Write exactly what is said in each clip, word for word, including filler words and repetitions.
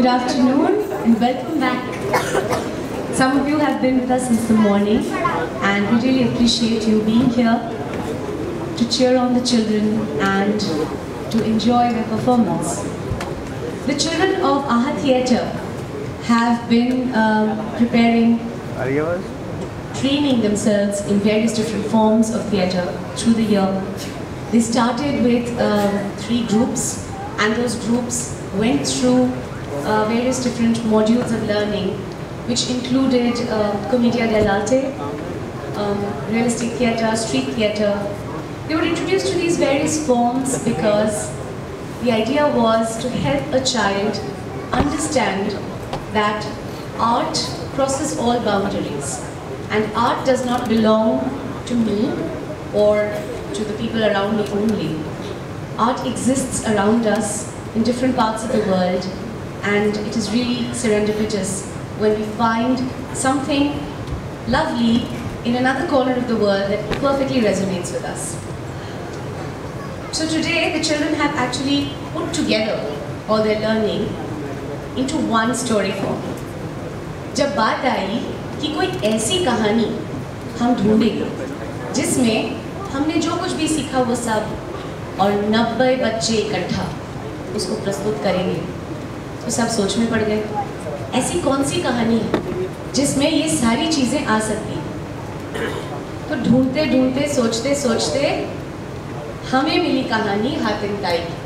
Good afternoon and welcome back. Some of you have been with us since the morning and we really appreciate you being here to cheer on the children and to enjoy their performance. The children of Aha Theatre have been um, preparing, training themselves in various different forms of theatre through the year. They started with um, three groups, and those groups went through uh, various different modules of learning, which included uh, Commedia dell'arte, um, realistic theatre, street theatre. They were introduced to these various forms because the idea was to help a child understand that art crosses all boundaries, and art does not belong to me or to the people around me only. Art exists around us in different parts of the world, and it is really serendipitous when we find something lovely in another corner of the world that perfectly resonates with us. So today the children have actually put together all their learning into one story form. जब बात आई कि कोई ऐसी कहानी हम ढूंढेंगे जिसमें हमने जो कुछ भी सीखा वो सब और नब्बे बच्चे इकट्ठा उसको प्रस्तुत करेंगे, तो सब सोच में पड़ गए ऐसी कौन सी कहानी है जिसमें ये सारी चीज़ें आ सकती हैं। तो ढूंढते ढूंढते सोचते सोचते हमें मिली कहानी हातिम ताई की।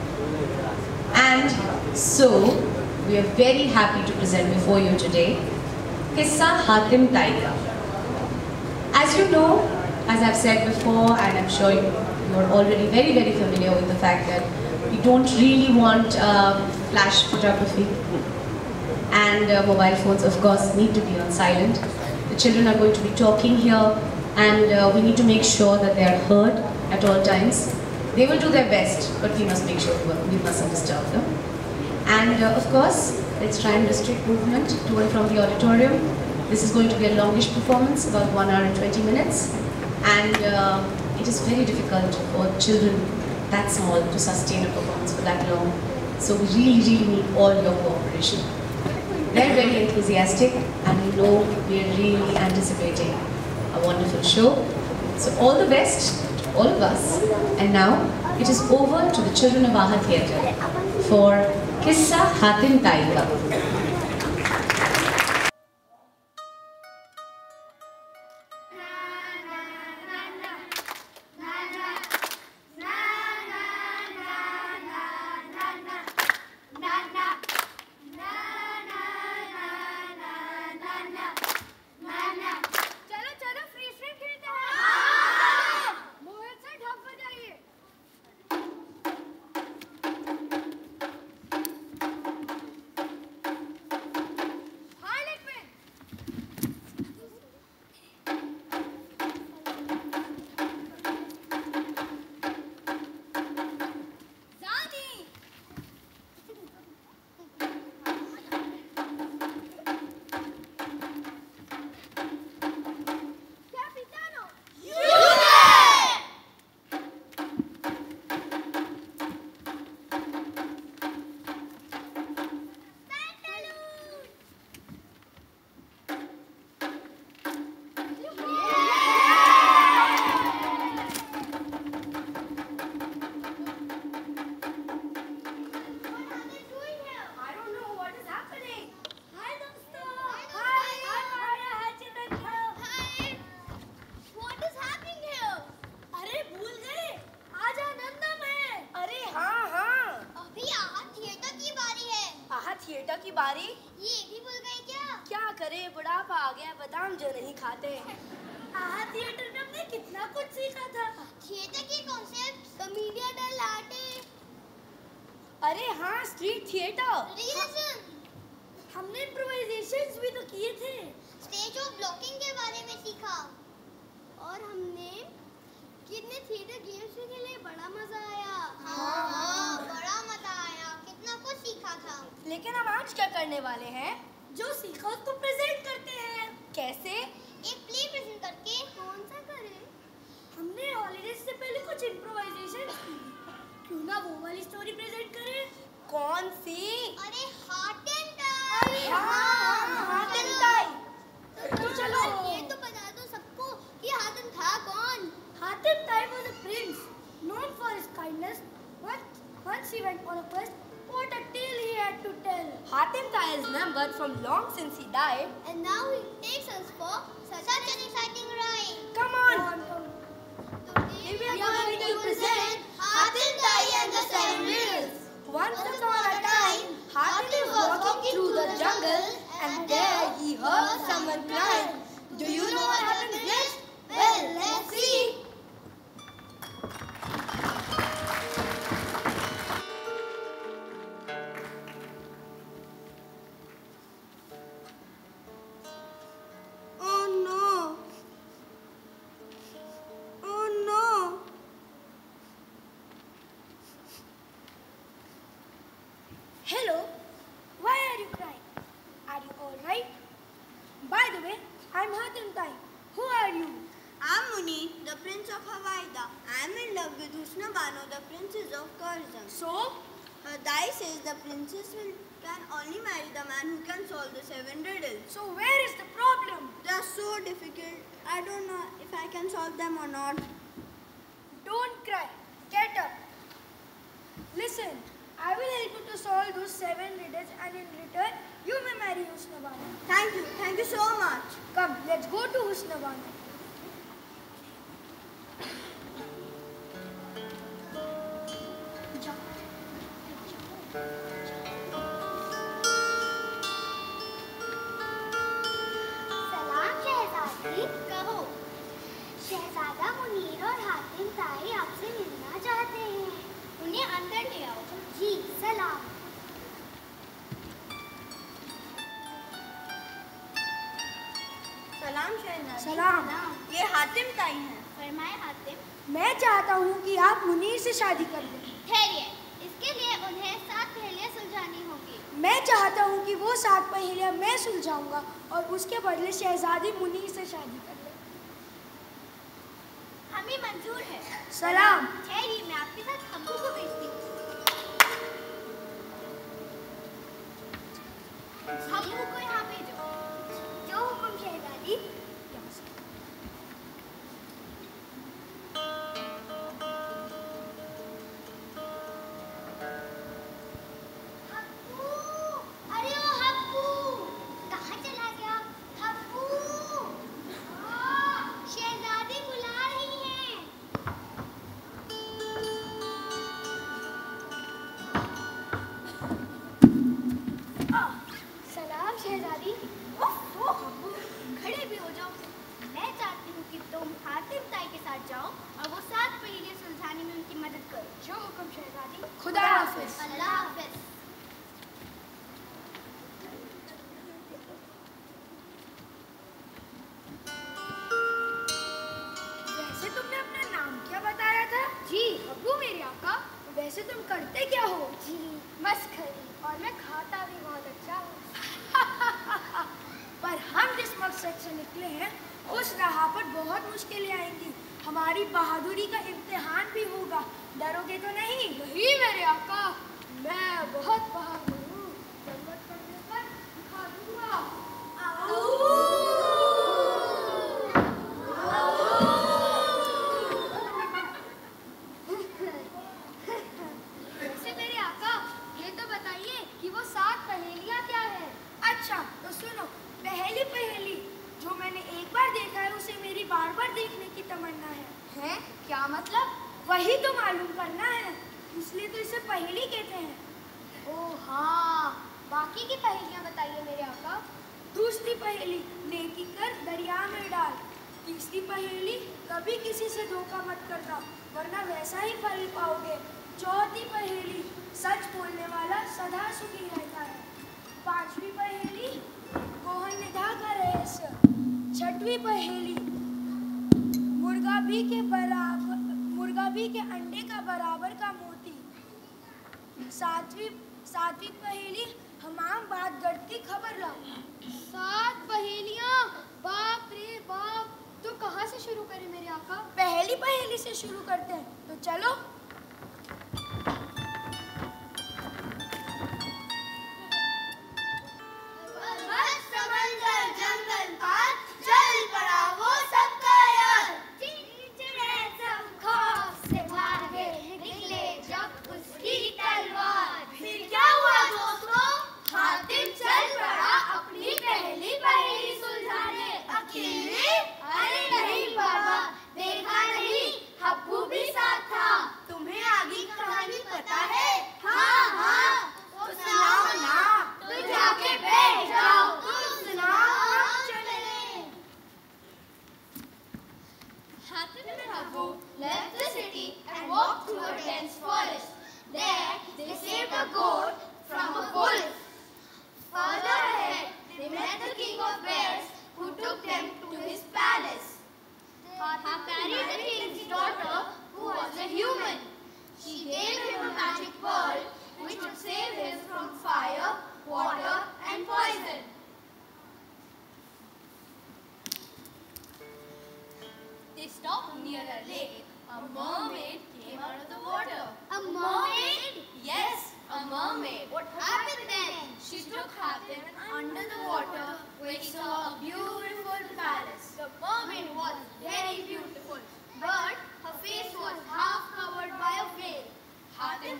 And so we are very happy to present before you today किस्सा हातिम ताई का। As you know, as I've said before, and I'm sure you are already very very familiar with the fact that we don't really want uh, flash photography, and uh, mobile phones of course need to be on silent. The children are going to be talking here, and uh, we need to make sure that they are heard at all times. They will do their best, but we must make sure we mustn't disturb them. And uh, of course, let's try and restrict movement to and from the auditorium. This is going to be a longish performance, about one hour and twenty minutes. And uh, it is very difficult for children that small to sustain a performance for that long. So we really, really need all your cooperation. They're very enthusiastic, and we know we're really anticipating a wonderful show. So all the best to all of us. And now it is over to the children of Aha Theatre for Kissa Hatim Taika. Theatre की बारी ये भी भूल गए क्या? क्या करे, बुढ़ापा आ गया, बादाम जो नहीं खाते। आहा थिएटर में हमने कितना कुछ सीखा था। थिएटर की कॉन्सेप्ट, कॉमेडिया डेल'आर्टे, अरे हाँ स्ट्रीट थिएटर, रिएक्शन, हमने इम्प्रोवाइजेशंस भी तो किए थे। स्टेज ऑफ ब्लॉकिंग के बारे में सीखा, और हमने कितने थिएटर गेम्स भी खेले, बड़ा मजा आया। हाँ हाँ बड़ा मजा आया, कितना कुछ सीखा था। लेकिन हम आज क्या करने वाले हैं? जो सीखा उसको प्रेजेंट करते हैं। कैसे? एक प्ले प्रेजेंट करके। कौन सा करें? हमने हॉलीडेज से पहले कुछ इम्प्रोवाइजेशन की, क्यों ना वो वाली स्टोरी प्रेजेंट करें? कौन सी? अरे heart went on a quest, what a tale he had to tell. Hatim Ta'i is numbered from long since he died. And now he takes us for such, such an exciting ride. Come on! Today we are going to present Hatim Ta'i and the Seven Riddles. Once upon a time, Hatim was walking through the jungle and there he heard someone crying. Do you know what happens next? Well, let's see. Oh no! Oh no! Hello, why are you crying? Are you all right? By the way, I'm Hatim Ta'i. Who are you? I'm Muni, the Prince of Hawaida. I'm in love with Husna Bano, the Princess of Curzon. So, Her Dai says the princess will, can only marry the man who can solve the seven riddles. so where is the problem? They are so difficult. I don't know if I can solve them or not. Don't cry. Get up. Listen, I will help you to solve those seven riddles and in return, you may marry Husna Bano. Thank you. Thank you so much. Come, let's go to Husna Bano. सलाम शहजादी। कहो। शहजादा मुनीर और हातिम ताई आपसे मिलना चाहते हैं। उन्हें अंदर ले आओ। जी सलाम। सलाम शहनाज। सलाम। ये हातिम ताई हैं। फरमाए हातिम। मैं चाहता हूँ कि आप मुनीर से शादी कर दें। ठहरिए, इसके लिए उन्हें सात पहेलियां सुलझानी होगी। मैं चाहता हूँ कि वो सात पहेलियाँ मैं सुलझाऊंगा और उसके बदले शहजादी मुनीर से शादी कर ले। हमें मंजूर है। सलाम। ठहरिए, मैं आपके साथ हब्बू को भेजती हूँ। हब्बू को यहाँ भेजो। जो हुक्म शहजादी। हब्बू, अरे ओ हब्बू, कहाँ चला गया? हब्बू, हाँ, शहजादी बुला रही हैं। सलाम शहजादी। ओह ओह हब्बू, खड़े भी हो जाओ। मैं चाहती हूँ कि तुम हातिम ताई के साथ जाओ और वो सात पहेलियां सुलझाने में उनकी मदद करो। जो हुक्म शहजादी। खुदा हाफिज। अल्लाह हाफिज। वैसे तुमने अपना नाम क्या बताया था? जी हब्बू मेरे आका। वैसे तुम करते क्या हो? जी मस्खरी, और मैं खाता भी बहुत अच्छा हूँ। पर हम जिस मकसद से निकले हैं उस राह पर बहुत मुश्किलें आएंगी। हमारी बहादुरी का इम्तिहान भी होगा। डरोगे तो नहीं? नहीं मेरे आका, मैं बहुत बहादुर हूँ। जरूरत पड़ने पर दिखा दूंगा। वैसे मेरे आका, ये तो बताइए कि वो सात पहेलियाँ क्या है? अच्छा तो सुनो, पहली पहेली जो मैंने एक बार देखा है उसे मेरी बार बार देखने की तमन्ना है। हैं? क्या मतलब? वही तो मालूम करना है, इसलिए तो इसे पहेली कहते हैं। ओह हाँ, बाकी की पहेलियाँ बताइए मेरे आका। दूसरी पहेली, नेकी कर दरिया में डाल। तीसरी पहेली, कभी किसी से धोखा मत करना वरना वैसा ही फल पाओगे। चौथी पहेली, सच बोलने वाला सदा सुखी रहता है। पांचवी पहेली, गोहन निधा का रहस्य। छठवीं पहेली, मुर्गा भी के बराबर मुर्गा भी के अंडे का बराबर का मोती। सातवीं सातवीं पहेली, हमाम बात गढ़ती खबर लाओ। सात पहेलियाँ, बाप रे बाप। तो कहाँ से शुरू करें मेरे आका? पहली पहेली से शुरू करते हैं, तो चलो। समंदर जंगल पार चल पड़ा वो सबका यार। चिड़चिड़े सब खौफ से भागे निकले जब उसकी तलवार।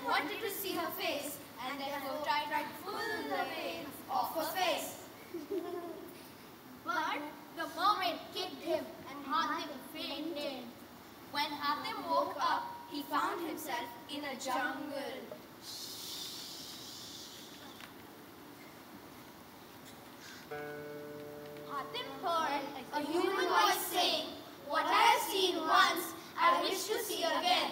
wanted to see her face and therefore tried to pull the veil off her face. But the mermaid kicked him and Hatim fainted. When Hatim woke up, he found himself in a jungle. Hatim heard a human voice saying, "What I have seen once, I wish to see again."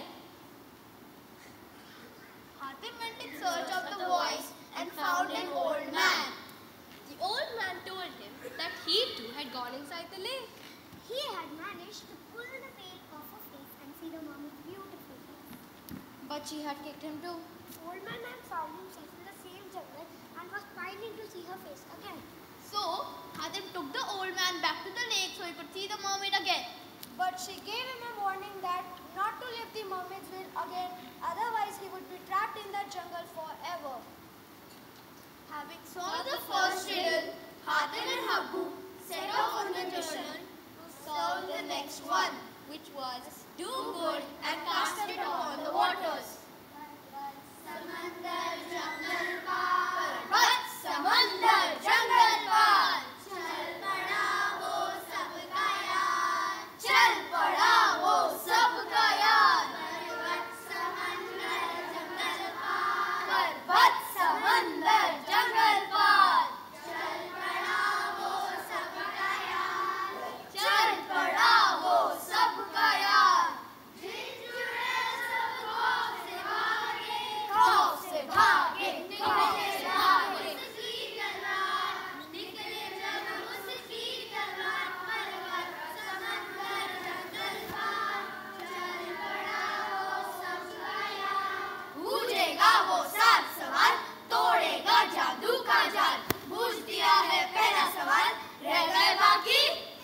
Hatim went in search of the voice and found an old man. The old man told him that he too had gone inside the lake. He had managed to pull the veil off her face and see the mermaid's beautiful face. But she had kicked him too. Old man had found himself in the same jungle and was pining to see her face again. So, Hatim took the old man back to the lake so he could see the mermaid again. But she gave him a warning that not to leave the mermaid's veil again, otherwise he would be trapped in that jungle forever. Having solved the first riddle, Hatim and Habu set off on the mission to solve the next one, which was do good and cast it upon the waters. Samandar jungle paar, Parvat samandar jungle paar, chal pada wo sabka yaar, chal pada wo sabka yaar. Parvat samandar jungle paar, Parvat samandar jungle paar, chal pada wo sabka yaar, chal pada wo sabka yaar. Jin jude sab खौफ से भागे, खौफ से भागे, खौफ से भागे। उसकी तलवार निकले जब उसकी तलवार, पर्वत समंदर जंगल पार, चल पड़ा वो सबका यार। बूझेगा वो सात सवाल, तोड़ेगा जादू का जाल, बूझ दिया है पहला सवाल, रह गए बाकी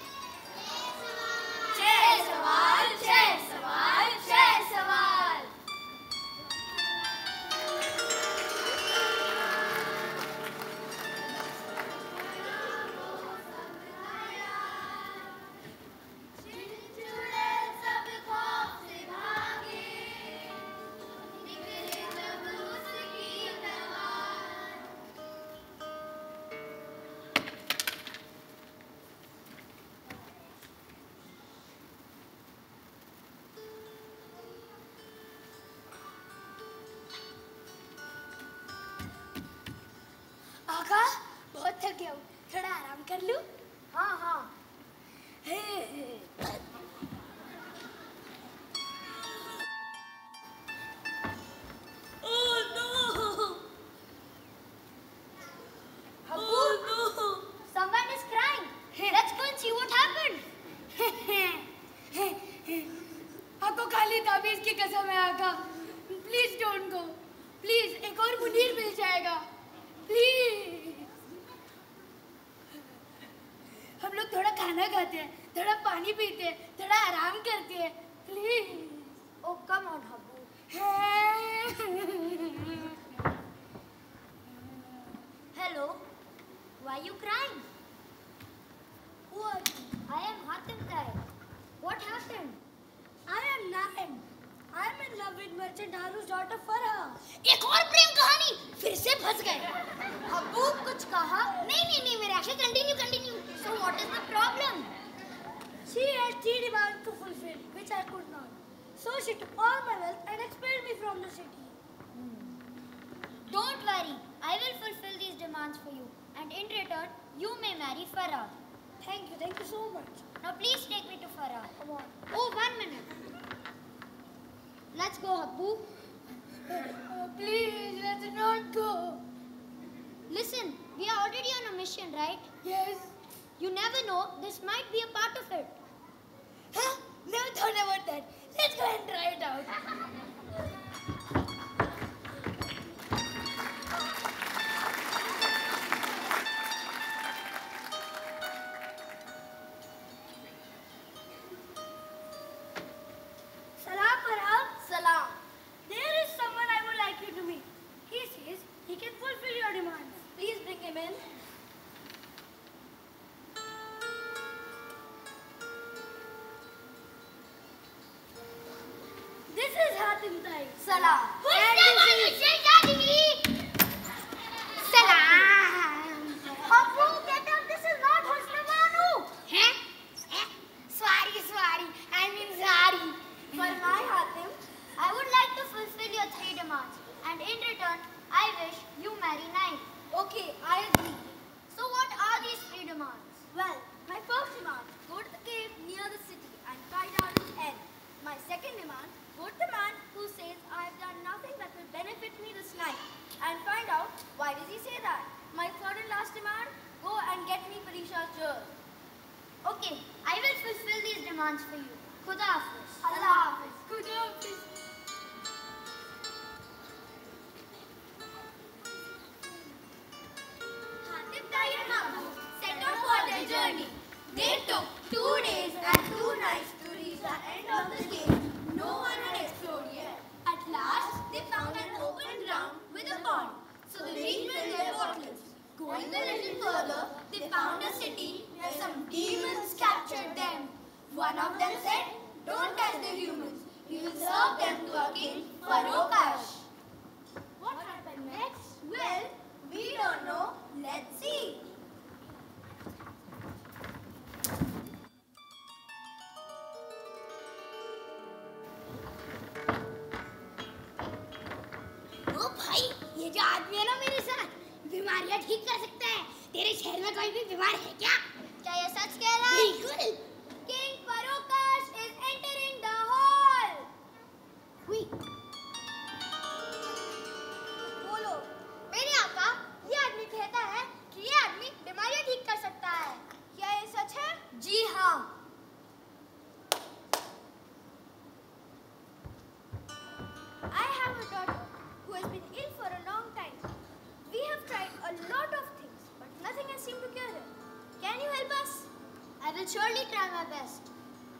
छह सवाल, छह सवाल, छह सवाल। जिन जुड़े सब खौफ से भागे, निकले जब उसकी तलवार। आका, बहुत थक गया हूँ, थोड़ा आराम कर लूँ? हाँ हाँ। हे, हे। Oh no! Habu, someone is crying. Let's go and see what happened. आपको खाली ताबीज की कसम है आका, प्लीज डोंट गो, प्लीज एक और मुनीर मिल जाएगा, प्लीज। हम लोग थोड़ा खाना खाते हैं, थोड़ा पानी पीते हैं, थोड़ा आराम करते हैं, please. Oh, come on, Habu. Hello. Why are you crying? Who are you? I am Hatim Tai. What happened? I am Naim. I am in love with merchant Haru's daughter Farah. एक और प्रेम कहानी, फिर से फंस गए। अब्बू कुछ कहा? नहीं नहीं नहीं मेरे आशा continue continue. So what is the problem? She had three demands to fulfill, which I could not. So she took all my wealth and expelled me from the city. Don't worry, I will fulfill these demands for you, and in return, you may marry Farah. Thank you, thank you so much. Now please take me to Farah. Come on. Oh, one minute. Let's go, Abbu. Uh, please, let's not go. Listen, we are already on a mission, right? Yes. You never know, this might be a part of it. Huh? Never thought about that. Let's go and try it out. Salam, Farah. Salam. There is someone I would like you to meet. He says he can fulfill your demands. Please bring him in. This is Hatim Tai. Salam. And this is dance for you. Khuda Hafiz. Allah Hafiz. Khuda Hafiz. Hatim Tayi and Habu set out for their journey. They took two days and two nights to reach the end of the cave no one had explored yet. At last, they found an open ground with a pond, so they refilled their bottles. Going a little further, they found a city where some demons captured them. One of them said, "Don't touch the humans. We will serve them to a king, Farokash." What happened next? Well, we don't know. Let's see. ओ भाई, ये जो आदमी है ना मेरे साथ, बीमारियां ठीक कर सकता है। तेरे शहर में कोई भी बीमार है क्या? क्या ये सच कह रहा है? बिल्कुल। King Farokash is entering the hall. हुई। बोलो, मेरे आका, ये आदमी कहता है कि ये आदमी बीमारियां ठीक कर सकता है। क्या ये सच है? जी हाँ। I have a daughter who has been ill for a long time. We have tried a lot of things, but nothing has seemed to cure her. Can you help us? I will surely try my best.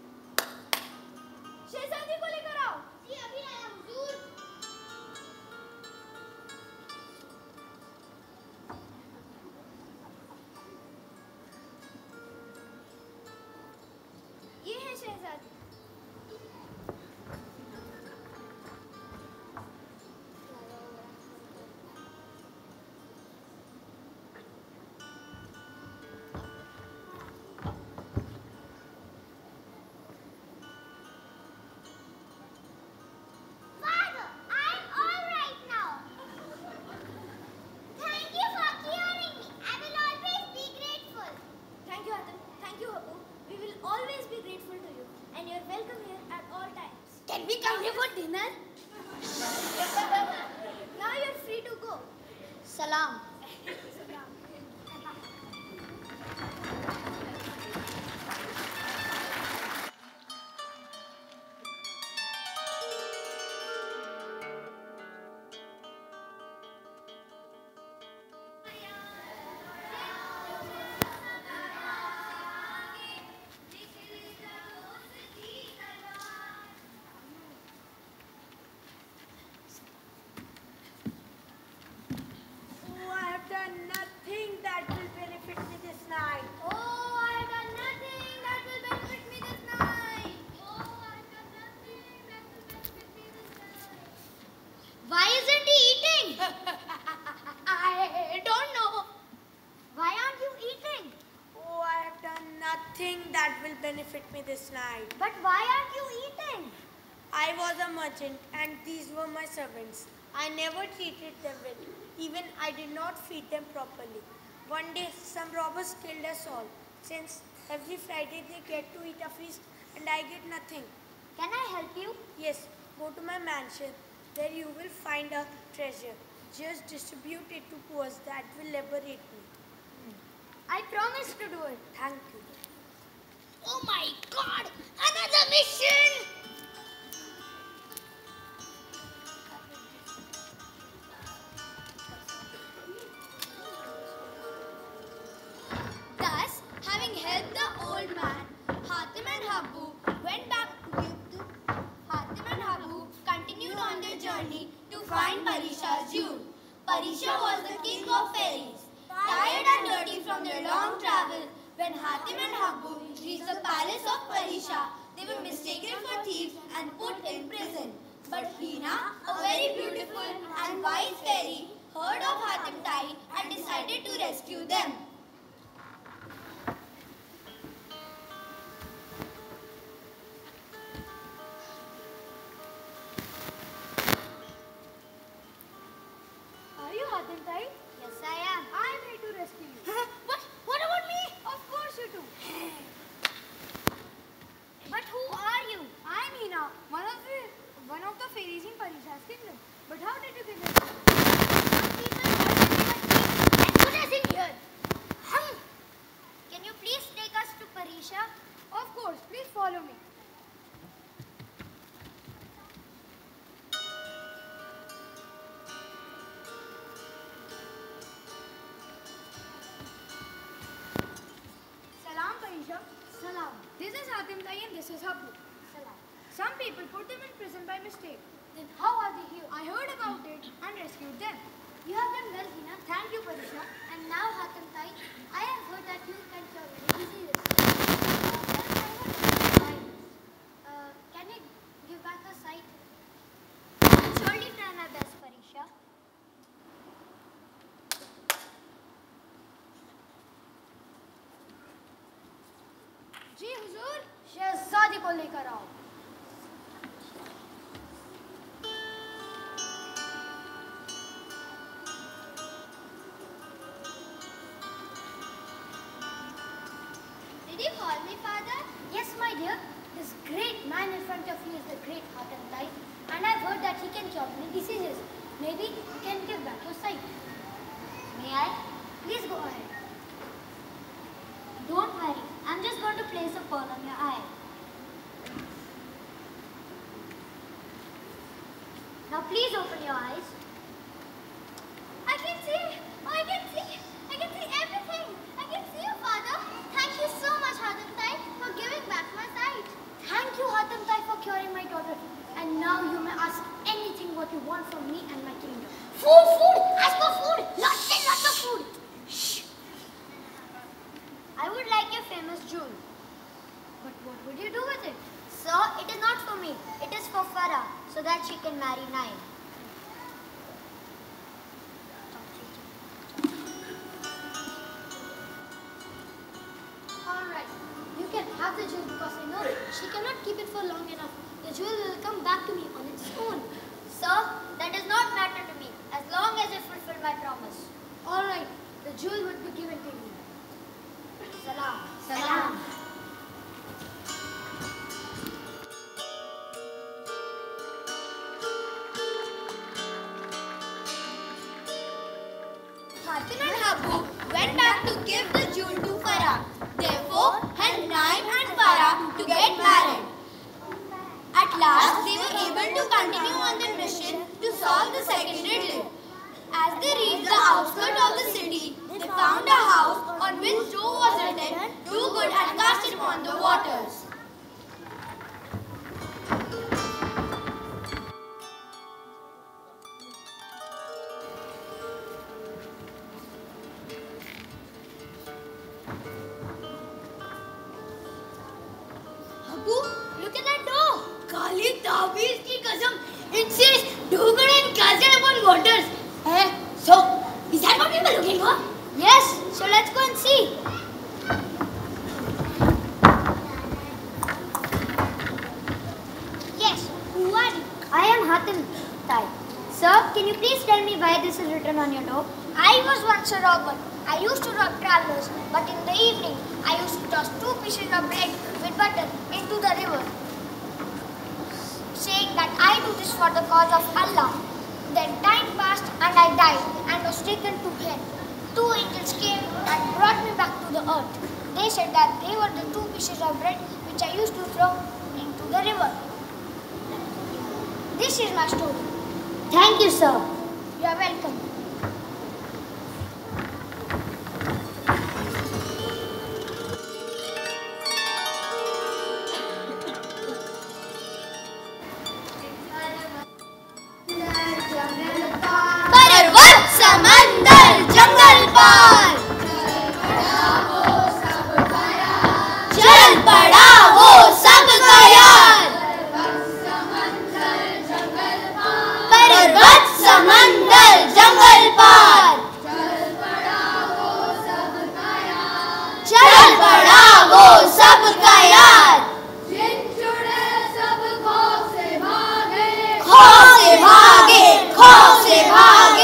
शहजादी को लेकर आओ। जी अभी आया हुजूर। ये है शहजादी। Father, I'm all right now. Thank you for curing me. I will always be grateful. Thank you, Hatim. Thank you, Habu. We will always be grateful to you, and you're welcome here at all times. Can we come here for dinner? Now you're free to go. Salam. Oh, I have done nothing that will benefit me this night. Oh, I've done nothing that will benefit me this night. Oh, I've done nothing that will benefit me this night. Why isn't he eating? I don't know. Why aren't you eating? Oh, I have done nothing that will benefit me this night. But why aren't you eating? I was a merchant and these were my servants. I never treated them well. Even I did not feed them properly. One day, some robbers killed us all. Since every Friday they get to eat a feast and I get nothing. Can I help you? Yes, go to my mansion. There you will find a treasure. Just distribute it to poor. That will liberate me. I promise to do it. Thank you. Oh my God! Another mission! Thus, having helped the old man, Hatim and Habu went back to give the Hatim and Habu continued on their journey to find Parisha's jewel. Parisha was the king of fairies. Tired and dirty from their long travel, when Hatim and Habu reached the palace of Parisha, they were mistaken for thieves and put in prison. But Hina, a very beautiful and wise fairy, heard of Hatim Tai and decided to rescue them. Are you Hatim Tai? Yes, I am. I'm here to rescue you. What? What about me? Of course you do. But who are you? I'm Hina, one of the one of the fairies in Parisha's kingdom. But how did you get here? Some people heard that we were thieves and put us in here. Hum. Can you please take us to Parisha? Of course, please follow me. people put them in prison by mistake. Then how are they here? I heard about it and rescued them. You have done well, Hina. Thank you, Parisha. And now, Hatem Tai, I have heard that you can cure many diseases. Uh, can you give back her sight? I'll surely try my best, Parisha. जी हुजूर, शहजादी को लेकर आओ। Did you call me, father? Yes, my dear. This great man in front of you is the great Hatem Tai, and I've heard that he can cure many diseases. Maybe he can give back your sight. May I? Please go ahead. Don't worry. I'm just going to place a pearl on your eye. Now please open your eyes. I can see. I can see. I can see everything. I can see you, father. Thank you so much, Hatem Tai, for giving back my sight. Thank you, Hatem Tai, for curing my daughter. And now you may ask anything what you want from me and my kingdom. Food, food. Ask for food. Lots and lots of food. Shh. I would like your famous jewel. But what would you do with it? Sir, it is not for me. It is for Farah, so that she can marry Naim. Alright, you can have the jewel because I know she cannot keep it for long enough. The jewel will come back to me on its own. Sir, that does not matter to me, as long as I fulfill my promise. Alright, the jewel would be given to you. Salam. Salam. Hatim and Habu went back to give the jewel to Farah. Therefore, helped Naim and Farah to get married. At last, they were able to continue on their mission to solve the second riddle. As they reached the outskirts of the city, they found a house on which door was written, "Do good and cast it upon the waters." Habu, look at that door. Kali Tabiz ki kasam. It says, "Do good and cast it upon waters." Eh? So, is that what we were looking for? Yes, so let's go and see. Yes, who are you? I am Hatem Tai. Sir, can you please tell me why this is written on your door? I was once a robber. I used to rob travelers, but in the evening, I used to toss two pieces of bread with butter into the river, saying that I do this for the cause of Allah. Then time passed and I died and was taken to hell. Two angels came and brought me back to the earth. They said that they were the two pieces of bread which I used to throw into the river. This is my story. Thank you, sir. You are welcome. पर्वत समंदर जंगल पार चल पड़ा वो सब का यार पर्वत समंदर जंगल पार चल पड़ा वो सब का यार खौफ से भागे खौफ से भागे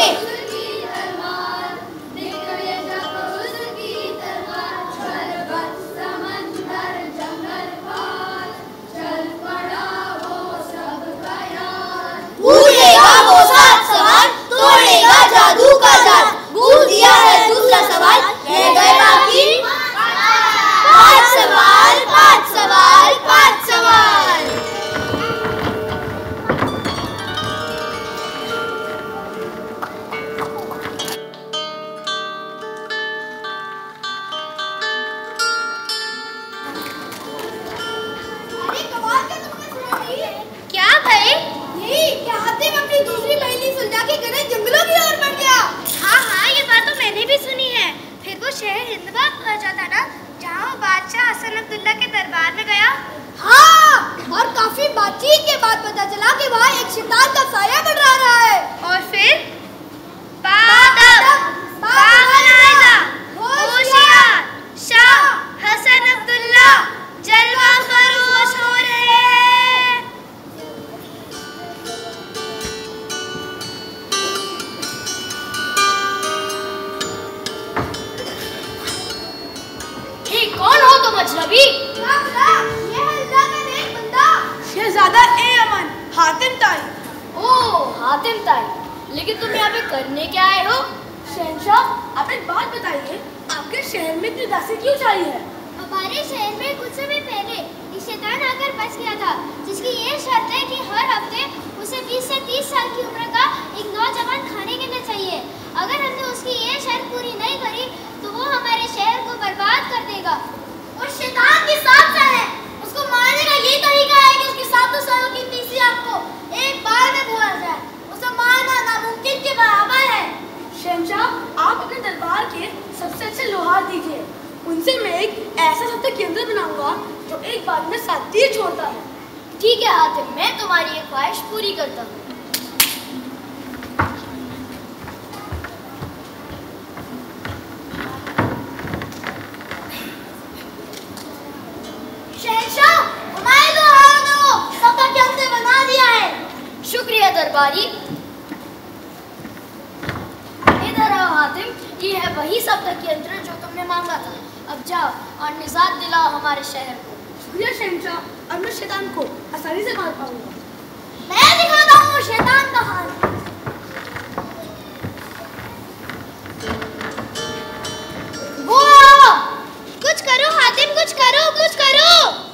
भूलेगा वो सात सवाल तोड़ेगा जादू का जाल भूल दिया है दूसरा सवाल रह गए बाकी पांच सवाल पांच सवाल पांच सवाल दरबारी। ये हल्का का एक बंदा शहजादा ए अमन हातिम ताई। ओह हातिम ताई, लेकिन तुम यहाँ पे करने क्या आए हो? शहंशाह, आप एक बात बताइए, आपके शहर में इतनी दासी क्यों चाहिए है? हमारे शहर में कुछ समय पहले एक शैतान आकर बस गया था, जिसकी ये शर्त है कि हर हफ्ते उसे बीस से तीस साल की उम्र का एक नौजवान खाने के लिए चाहिए। अगर हमने उसकी ये शर्त पूरी नहीं करी तो वो हमारे शहर को बर्बाद कर देगा। उस शैतान की साथ से है, उसको मारने का यही तरीका है कि उसकी सातों सालों की तीसरी आपको एक बार में भुला जाए। उसे मारना नामुमकिन के बराबर है। शहंशाह, आप अपने दरबार के सबसे अच्छे लोहार दीजिए, उनसे मैं एक ऐसा सत्य केंद्र बनाऊंगा जो एक बार में सात तीर छोड़ता है। ठीक है हातिम, मैं तुम्हारी ये ख्वाहिश पूरी करता हूँ। शहंशाह, हमारे लोहारों ने वो सबका केंद्र बना दिया है। शुक्रिया दरबारी। इधर आओ हातिम, ये है वही सप्तक यंत्र जो तुमने मांगा था। अब जाओ और निजात दिलाओ हमारे शहर को। शुक्रिया शहंशाह, अब मैं शैतान को आसानी से मार पाऊंगा। मैं दिखाता हूँ शैतान का हाल। वो कुछ करो हातिम, कुछ करो, कुछ करो।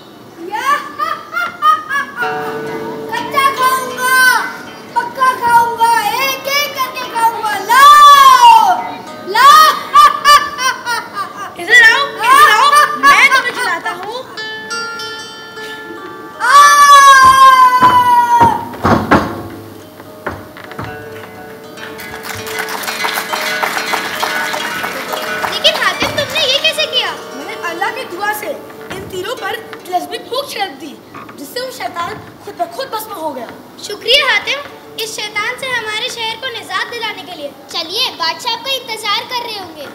कच्चा खाऊंगा, पक्का खाऊंगा, एक एक करके खाऊंगा। लाओ लाओ। इधर आओ, इधर आओ, मैं तुम्हें खिलाता हूँ। लेकिन हातिम, तुमने ये कैसे किया? मैंने अल्लाह की दुआ से इन तीरों पर तिलस्मी फूंक छिड़क दी, जिससे वो शैतान खुद ब खुद भस्म हो गया। शुक्रिया हातिम, इस शैतान से हमारे शहर को निजात दिलाने के लिए। चलिए, बादशाह आपका इंतजार कर रहे होंगे।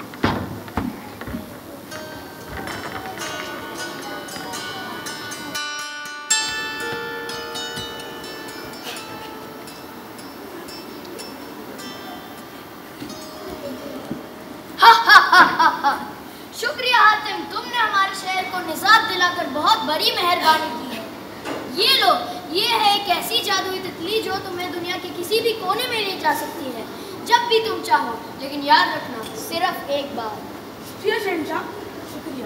शुक्रिया हातिम, तुमने हमारे शहर को निजात दिलाकर बहुत बड़ी मेहरबानी की है। ये लो, ये है एक ऐसी जादुई तितली जो तुम्हें दुनिया के किसी भी कोने में ले जा सकती है, जब भी तुम चाहो। लेकिन याद रखना, सिर्फ एक बार। शुक्रिया शहंशाह, शुक्रिया।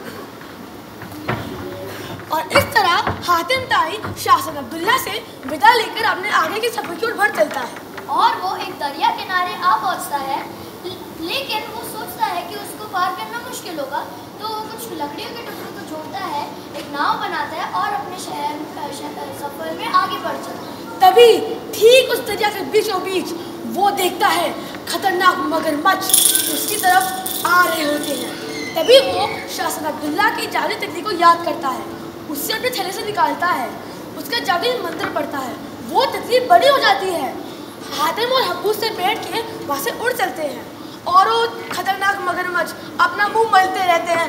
और इस तरह हातिम ताई शासन अब्दुल्ला से विदा लेकर अपने आगे के सफर की ओर बढ़ चलता है। और वो एक दरिया किनारे आ पहुंचता है, लेकिन वो सोचता है कि उसको पार करना मुश्किल होगा, तो वो कुछ लकड़ियों के टुकड़ों को जोड़ता है, एक नाव बनाता है और अपने शहर सफर में आगे बढ़ चलता है। तभी ठीक उस दरिया के बीचों बीच वो देखता है खतरनाक मगरमच्छ उसकी तरफ आ रहे होते हैं। तभी वो शासन अब्दुल्ला की जादुई तितली को याद करता है, उससे अपने थैले से निकालता है, उसका जादुई मंत्र पढ़ता है, वो तितली बड़ी हो जाती है। हातिम और हब्बू से बैठ के वहाँ से उड़ चलते हैं और वो खतरनाक मगरमच्छ अपना मुंह मलते रहते हैं।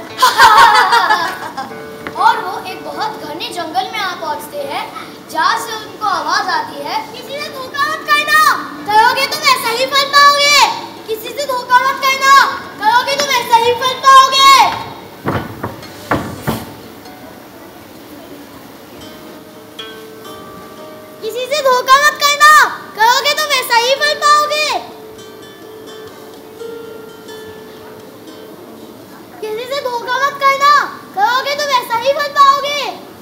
और वो एक बहुत घने जंगल में आ पहुंचते हैं, जहाँ से उनको आवाज आती है, किसी से धोखा मत करना, करोगे तो ऐसा ही फल पाओगे। किसी से धोखा मत करना, करोगे तो ऐसा ही फल पाओगे। किसी से धोखा मत करना, करोगे तो वैसा ही फल पाओगे। किसी से धोखा मत करना, करोगे तो वैसा ही फल पाओगे।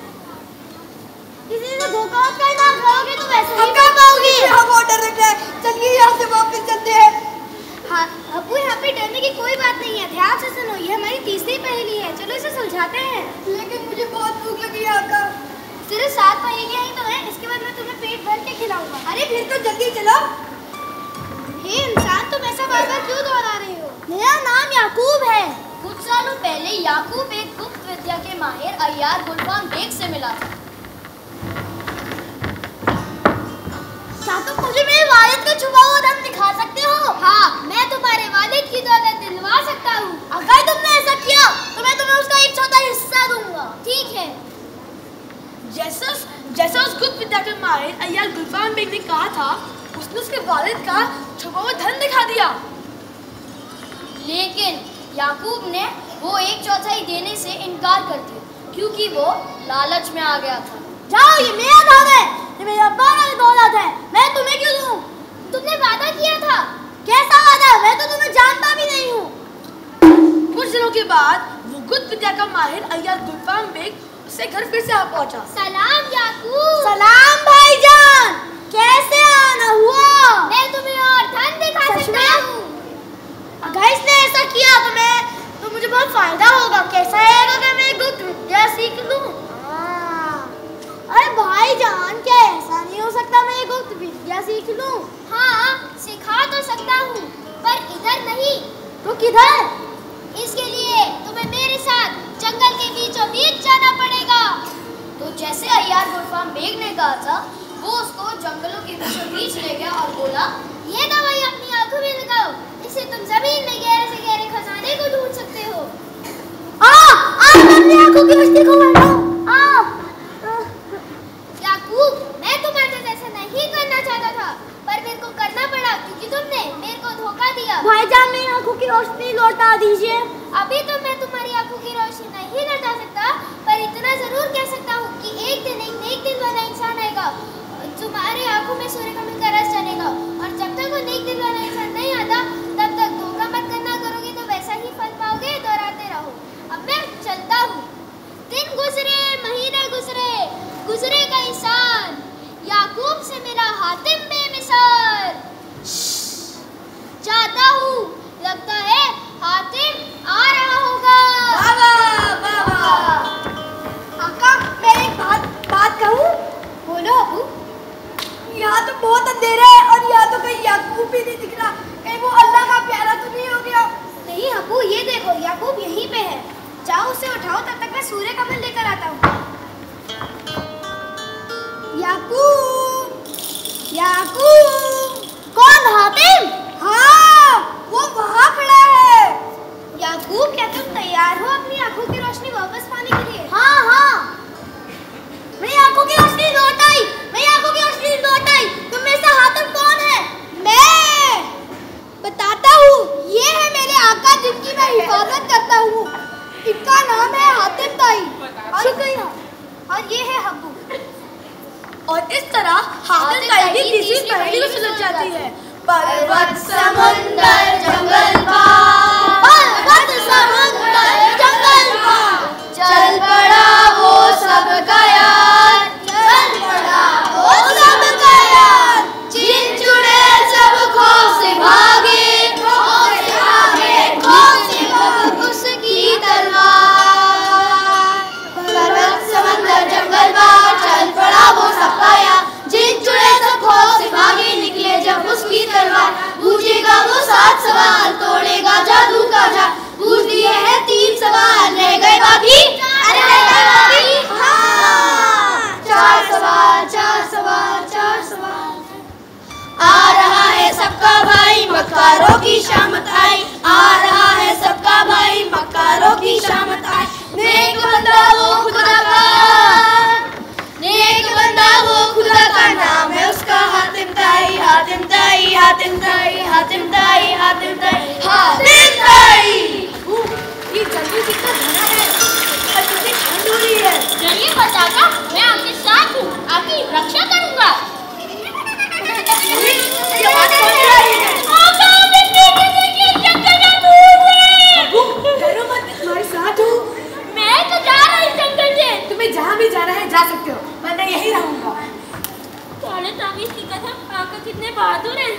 किसी से धोखा मत करना, करोगे तो वैसा ही फल पाओगे। हम ऑर्डर रख रहे हैं, चलिए यहाँ से वापस चलते हैं। हाँ अब्बू, यहाँ पे डरने की कोई बात नहीं है, ध्यान से सुनो, ये हमारी तीसरी पहेली है। चलो इसे सुलझाते हैं। लेकिन मुझे बहुत भूख लगी है आका। सिर्फ सात पहेलियाँ ही तो हैं, इसके बाद मैं तुम्हें पेट भर के खिलाऊंगा। अरे फिर तो जल्दी चलो। हे इंसान, तुम ऐसा बार बार क्यों दोहरा रहे हो? मेरा नाम याकूब है। कुछ सालों पहले याकूब एक गुप्त विद्या के माहिर अय्यार गुलफाम बेग से मिला था। क्या तुम मुझे मेरे वालिद का छुपा हुआ धन दिखा सकते हो? हाँ, मैं तुम्हारे वालिद की दौलत दिलवा सकता हूँ। अगर तुमने ऐसा किया तो मैं तुम्हें उसका एक चौथाई हिस्सा दूंगा। ठीक है। जैसा जैसा उस गुप्त विद्या के माहिर अय्यार गुलफाम बेग ने कहा था, उसने उसके वालिद का छुपा हुआ धन दिखा दिया। लेकिन याकूब ने वो एक चौथाई देने से इनकार कर दिया। क्योंकि वो लालच में आ गया था। जाओ, ये मेरा धन है, ये मेरे अब्बा की दौलत है, मैं तुम्हें क्यों दूं? तुमने वादा किया था। कैसा वादा? मैं तो तुम्हें जानता भी नहीं हूँ। कुछ दिनों के बाद वो गुप्त विद्या का माहिर अय्यर गुलफाम बेग उससे घर फिर से आ पहुंचा। सलाम याकूब। सलाम भाईजान, कैसे आना हुआ? मैं तुम्हें और धन दिखा सकता हूँ। अगर इसने ऐसा किया तो मैं तो मुझे बहुत फायदा होगा। कैसा है अगर मैं गुप्त विद्या सीख लूं? अरे भाईजान, क्या ऐसा नहीं हो सकता मैं ये गुप्त विद्या सीख लूं? हाँ, सिखा तो सकता हूँ, पर इधर नहीं। तो किधर? इसके लिए तुम्हें मेरे साथ जंगल के बीचों बीच जाना पड़ेगा। तो जैसे अय्यर गुलफाम बेग ने कहा था, वो उसको जंगलों के बीचों बीच ले गया और बोला, ये दवाई अपनी आंखों में लगाओ, इससे तुम जमीन में गहरे से गहरे खजाने को ढूंढ सकते हो। आ, आ, मैं अपनी आंखों की रोशनी को बढ़ाऊं। आ, याकूब, मैं तुम्हारे साथ ऐसा नहीं करना चाहता था, पर मेरे को करना पड़ा क्योंकि तुमने मेरे को धोखा दिया। भाईजान, मेरी आंखों की रोशनी लौटा दीजिए। अभी तो मैं तुम्हारी आंखों की रोशनी नहीं लौटा सकता, पर इतना जरूर कह सकता हूँ कि एक दिन एक नेक दिल वाला इंसान आएगा, तुम्हारी आंखों में सूर्यकमल का रस चलेगा, और जब तक वो नेक दिल वाला इंसान नहीं आता, तब तक धोखा मत करना। करोगे तो वैसा ही फल पाओगे। दोहराते रहो। अब मैं चलता हूँ। दिन गुजरे, महीने गुजरे, गुजरे का इंसान, याकूब से मेरा हातिम बेमिसाल। जाता हूँ, लगता है हातिम आ रहा होगा। बाबा, बाबा। आका, मैं एक बात बात कहूँ? बोलो अबू। यहाँ तो बहुत अंधेरा है और यहाँ तो कहीं याकूब भी नहीं दिख रहा। कहीं वो अल्लाह का प्यारा तो नहीं हो गया? नहीं अबू, ये देखो, याकूब यहीं पे है। जाओ उसे उठाओ, तब तक मैं सूर्य कमल लेकर आता हूँ। याकूब, याकूब। कौन? हातिम? हाँ, वो वहाँ खड़ा है। याकूब, क्या तुम तैयार हो अपनी आंखों की रोशनी वापस पाने के लिए? हाँ हाँ, मेरी आंखों की रोशनी लौट आई, मेरी आंखों की रोशनी लौट आई। तुम में से हातिम कौन है? मैं बताता हूँ, ये है मेरे आका जिनकी मैं हिफाजत करता हूँ। इनका नाम है हातिम ताई। शुक्रिया। और ये है हब्बू। और इस तरह हातिम ताई की तीसरी पहेली को सुलझ जाती है। पर्वत, समुंदर, जंगल पार, पर्वत, समुंदर, जंगल पार, चल पड़ा वो सब का यार, चल पड़ा वो सब का यार। जिन चुड़ैल सब खौफ से भागे, खौफ से भागे, खौफ से भागे, उसकी तलवार। पर्वत, समंदर, जंगल पार, चल पड़ा वो सब का यार, जिन चुड़ैल सब खौफ से भागे, निकले जब उसकी तलवार। पूछेगा वो सात सवाल, तोड़ेगा जादू का जाल। पूछ दिए हैं तीन सवाल, रह गए बाकी, अरे रह गए बाकी, हाँ, चार सवाल, चार सवाल, चार सवाल। आ रहा है सबका भाई, मक्कारों की शामत आई। आ रहा है सबका भाई, मक्कारों की शामत आई। नेक बंदा वो खुदा का, नेक बंदा वो खुदा का, नाम है उसका हातिम ताई। हातिम ताई, हातिम ताई, हातिम ताई, हातिम ताई, हातिम ताई। ये जंगल कितना घना है और कितनी ठंड हो रही है। चलिए बताता, मैं आपके साथ हूँ, आपकी रक्षा करूँगा। ये बात कौन कह रही है? डरो मत, मैं तुम्हारे साथ हूँ। मैं तो जा रही जंगल से। तुम्हें जहाँ भी जाना है जा सकते हो, मैं मैं यहीं रहूँगा। साले तावीज़ की कसम, आका कितने बहादुर हैं।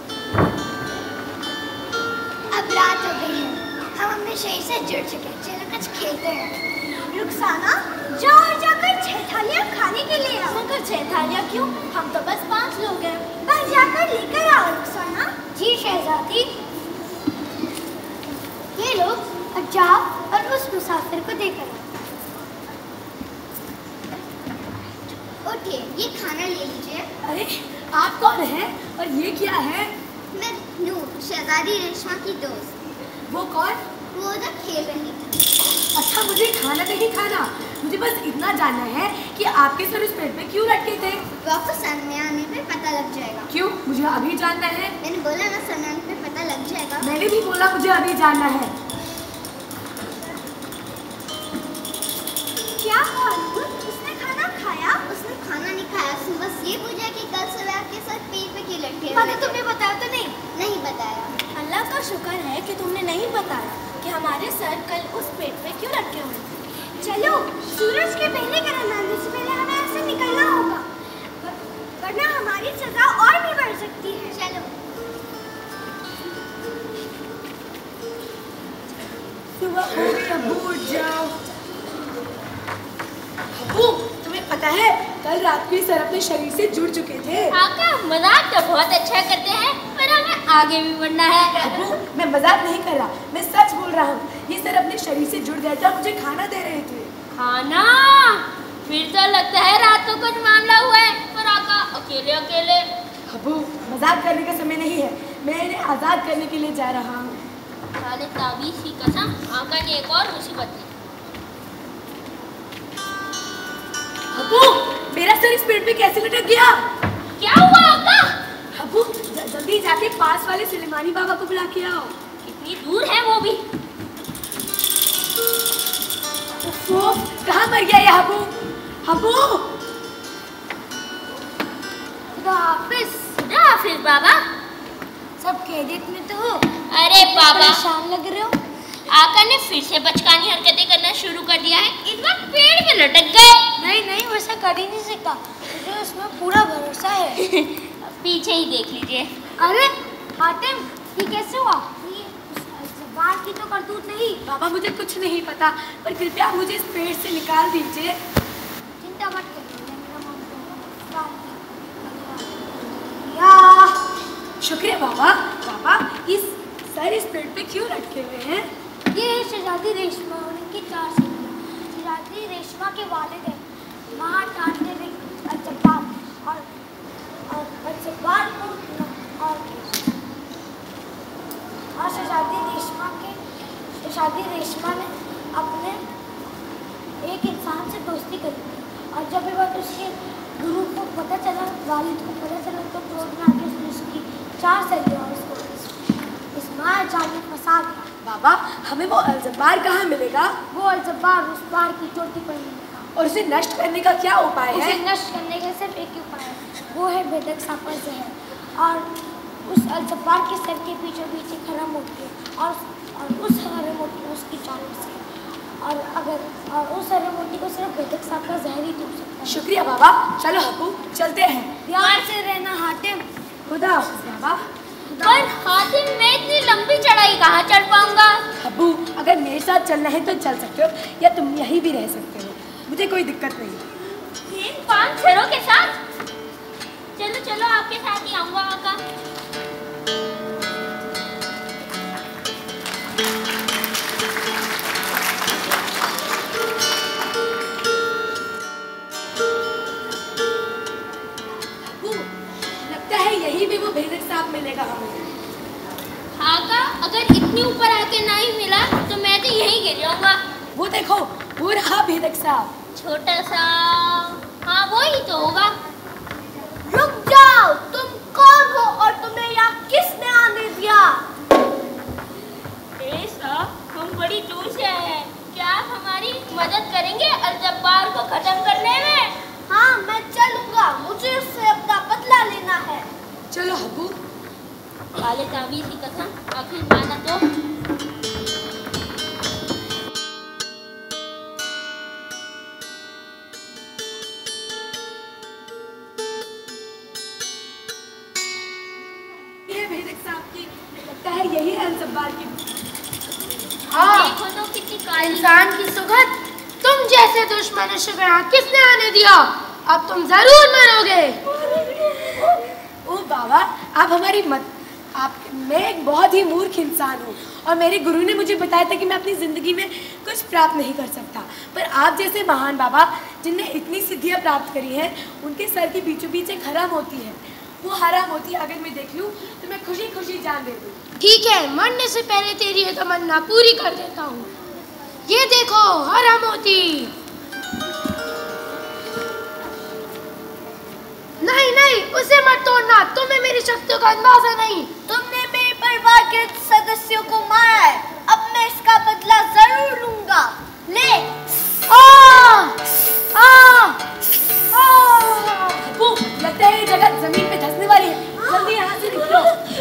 अब रात हो गई है, हम अपने शरीर से जुड़ चुके हैं। चलो कुछ खेलते हैं। रुखसाना, जाओ और जाकर छह थालियाँ खाने के लिए आओ। मगर छह थालियाँ क्यों? हम तो बस पांच लोग हैं। बस जाकर लेकर आओ रुखसाना। जी शहजादी। ये लो, अब जाओ और उस मुसाफिर को देकर आओ। उठिए, ये खाना ले लीजिए। अरे आप कौन हैं और ये क्या है? मैं नूर, शहजादी रेशमा की दोस्त। वो कौन? वो उधर खेल रही थी। अच्छा, मुझे खाना नहीं खाना, मुझे बस इतना जानना है कि आपके सर उस पेड़ पे क्यों लटके थे? वापस सामने आने पे पता लग जाएगा। क्यों? मुझे अभी जानना है। मैंने बोला ना, सामने आने पे पता लग जाएगा। मैंने भी बोला मुझे अभी जानना है। क्या हुआ अनूर? उसने खाना खाया? उसने खाना नहीं खाया, उसने बस ये पूछा कि कल सुबह आपके साथ पेट पे क्यों लटके हुए थे? तुमने बताया तो नहीं? नहीं बताया। अल्लाह का शुक्र है कि तुमने नहीं बताया कि हमारे सर कल उस पेट पे क्यों लटके हुए थे। चलो, सूरज के पहले ग्रहण आने से पहले हमें ऐसे निकलना होगा, वरना हमारी सजा और भी बढ़ सकती है। चलो। सुबह हो गई, अब्बू उठ जाओ। अब्बू, तुम्हें पता है कल रात को सर अपने शरीर से जुड़ चुके थे। आका मजाक तो बहुत अच्छा करते हैं, पर हमें आगे भी बढ़ना है। अब्बू, मैं मजाक नहीं कर रहा, मैं सच बोल रहा हूँ। ये सर अपने शरीर से जुड़ गए थे और मुझे खाना दे रहे थे। खाना? फिर तो लगता है रात को कुछ मामला हुआ है। पर आका अकेले अकेले। अब्बू, मजाक करने का समय नहीं है, मैं इन्हें आजाद करने के लिए जा रहा हूँ। साले ताबीज़ की कसम, आका ने एक और मुसीबत दी। अब्बू, मेरा सर इस पेड़ पे कैसे लटक गया? क्या हुआ आका? अब्बू, जल्दी जाके पास वाले सुलेमानी बाबा को बुला के आओ। कितनी दूर है वो भी? उफ़्फ़ो, कहाँ मर गया ये अब्बू? अब्बू, हाफिज हाफिज बाबा, सब खैरियत में तो हो? अरे बाबा, परेशान लग रहे हो। आका ने फिर से बचकानी हरकतें करना शुरू कर दिया है। इस बार पेड़ पे लटक गए। नहीं नहीं, वैसा कर ही नहीं सकता, मुझे उसमें पूरा भरोसा है। पीछे ही देख लीजिए। अरे हातिम, ये कैसे हुआ? ये जबान की तो करतूत नहीं। बाबा मुझे कुछ नहीं पता, पर कृपया मुझे इस पेड़ से निकाल दीजिए। चिंता मत करो, या शुक्रिया बाबा। बाबा, इस सर इस पेड़ पे क्यों लटके हुए हैं? ये है शहजादी रेशमा और इनकी चार सहेलियां। शहजादी रेशमा के वालिद हैं महाटाटे अजब्बार और और अजब्बार और और शहजादी रेशमा के शहजादी रेशमा ने अपने एक इंसान से दोस्ती करी थी, और जब ये बात उसके गुरु को पता चला, वालिद को पता चला, तो क्रोध में आके उसने उसकी चार सहेलियां और उसको इस मार जाल में फंसा दिया। बाबा, हमें वो अलजब्बार कहाँ मिलेगा? वो अलजब्बार उस पहाड़ की चोटी पर मिलेगा। और उसे नष्ट करने का क्या उपाय उसे है? नष्ट करने का सिर्फ एक ही उपाय है, वो है बेदक सापर जहर। और उस अलजब्बार के सर के पीछे पीछे खड़ा मोती है, और, और उस हरे मोती को उसकी चालों से, और अगर और उस हरे मोती को सिर्फ बेदक सापर जहर ही टूट सकता है। शुक्रिया बाबा, चलो हब्बू चलते हैं। ध्यान से रहना हातिम। खुदा हाफिज़ बाबा। पर हातिम, मैं इतनी लंबी चढ़ाई कहाँ चढ़ पाऊंगा? अब्बू, अगर मेरे साथ चलना है तो चल सकते हो, या तुम यहीं भी रह सकते हो, मुझे कोई दिक्कत नहीं। इन पांच छरों के साथ? चलो चलो, आपके साथ ही आऊंगा आका। अब्बू, लगता है यहीं भी वो भेदक सांप मिलेगा हमें। आका, अगर इतनी ऊपर आके नहीं मिला तो मैं तो यहीं गिर जाऊंगा। वो देखो, वो रहा भेदक सांप। छोटा सा, हाँ वो ही तो होगा। रुक जाओ, तुम कौन हो और तुम्हें यहाँ किसने आने दिया? ए साहब, हम बड़ी दूर से आए हैं, क्या आप हमारी मदद करेंगे अलजब्बार को खत्म करने में? हाँ, मैं चलूंगा, मुझे उससे अपना बदला लेना है। चलो हब्बू। काले ताबीज़ की कसम, आखिर माना तो। ये भेदक सांप की, लगता है यही है अलजब्बार की। हाँ, देखो तो कितनी काली। इंसान की सुगंध, तुम जैसे दुश्मन से यहाँ किसने आने दिया? अब तुम जरूर मरोगे। ओ बाबा, आप हमारी मत आप मैं एक बहुत ही मूर्ख इंसान हूँ, और मेरे गुरु ने मुझे बताया था कि मैं अपनी ज़िंदगी में कुछ प्राप्त नहीं कर सकता, पर आप जैसे महान बाबा जिनने इतनी सिद्धियाँ प्राप्त करी हैं, उनके सर के बीचों बीच एक हरा मोती है। वो हरा मोती अगर मैं देख लूँ तो मैं खुशी खुशी जान दे दूँ। ठीक है, मरने से पहले तेरी ये तमन्ना पूरी कर देता हूँ। ये देखो, हरा मोती। नहीं नहीं, उसे मत तोड़ना, तुम्हें मेरी शक्तियों का अंदाजा नहीं। तुमने मेरे परिवार के सदस्यों को मारा है, अब मैं इसका बदला जरूर लूंगा। ले। आ! अब्बू, लगता है ये जगह जमीन पे धंसने वाली है। जल्दी यहाँ से निकलो।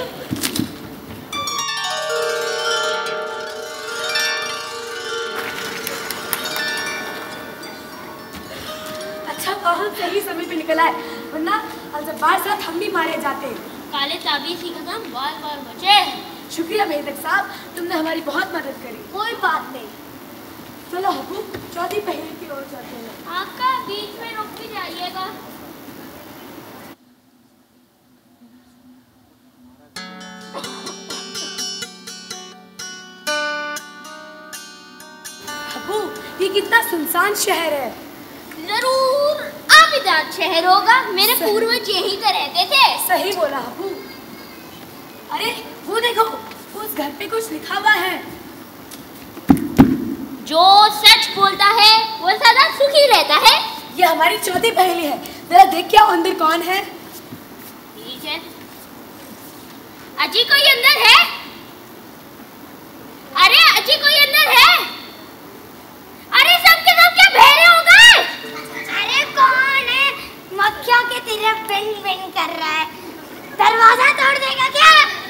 अच्छा बहुत सही समय पे निकला है, वरना अलजब्बार साथ हम भी मारे जाते। काले ताबीज की कसम बाल बाल बचे। शुक्रिया मेहदक साहब, तुमने हमारी बहुत मदद करी। कोई बात नहीं। चलो हब्बू, चौथी पहेली की ओर चलते हैं। आपका बीच में रुक भी जाइएगा। हब्बू, ये कितना सुनसान शहर है। जरूर आबिदाद शहर होगा, मेरे पूर्वज यहीं तो रहते थे। सही बोला हब्बू। अरे वो देखो, उस घर पे कुछ लिखा हुआ है। जो सच बोलता है वो सदा सुखी रहता है। ये हमारी चौथी पहेली है, जरा देख के आओ अंदर कौन है। ठीक है। अजी कोई अंदर है? अरे अजी कोई अंदर है? अरे सब के सब क्या बहरे हो गए? अरे कौन है? मक्खियों की तरह बिन बिन कर रहा है। दरवाजा तोड़ देगा क्या?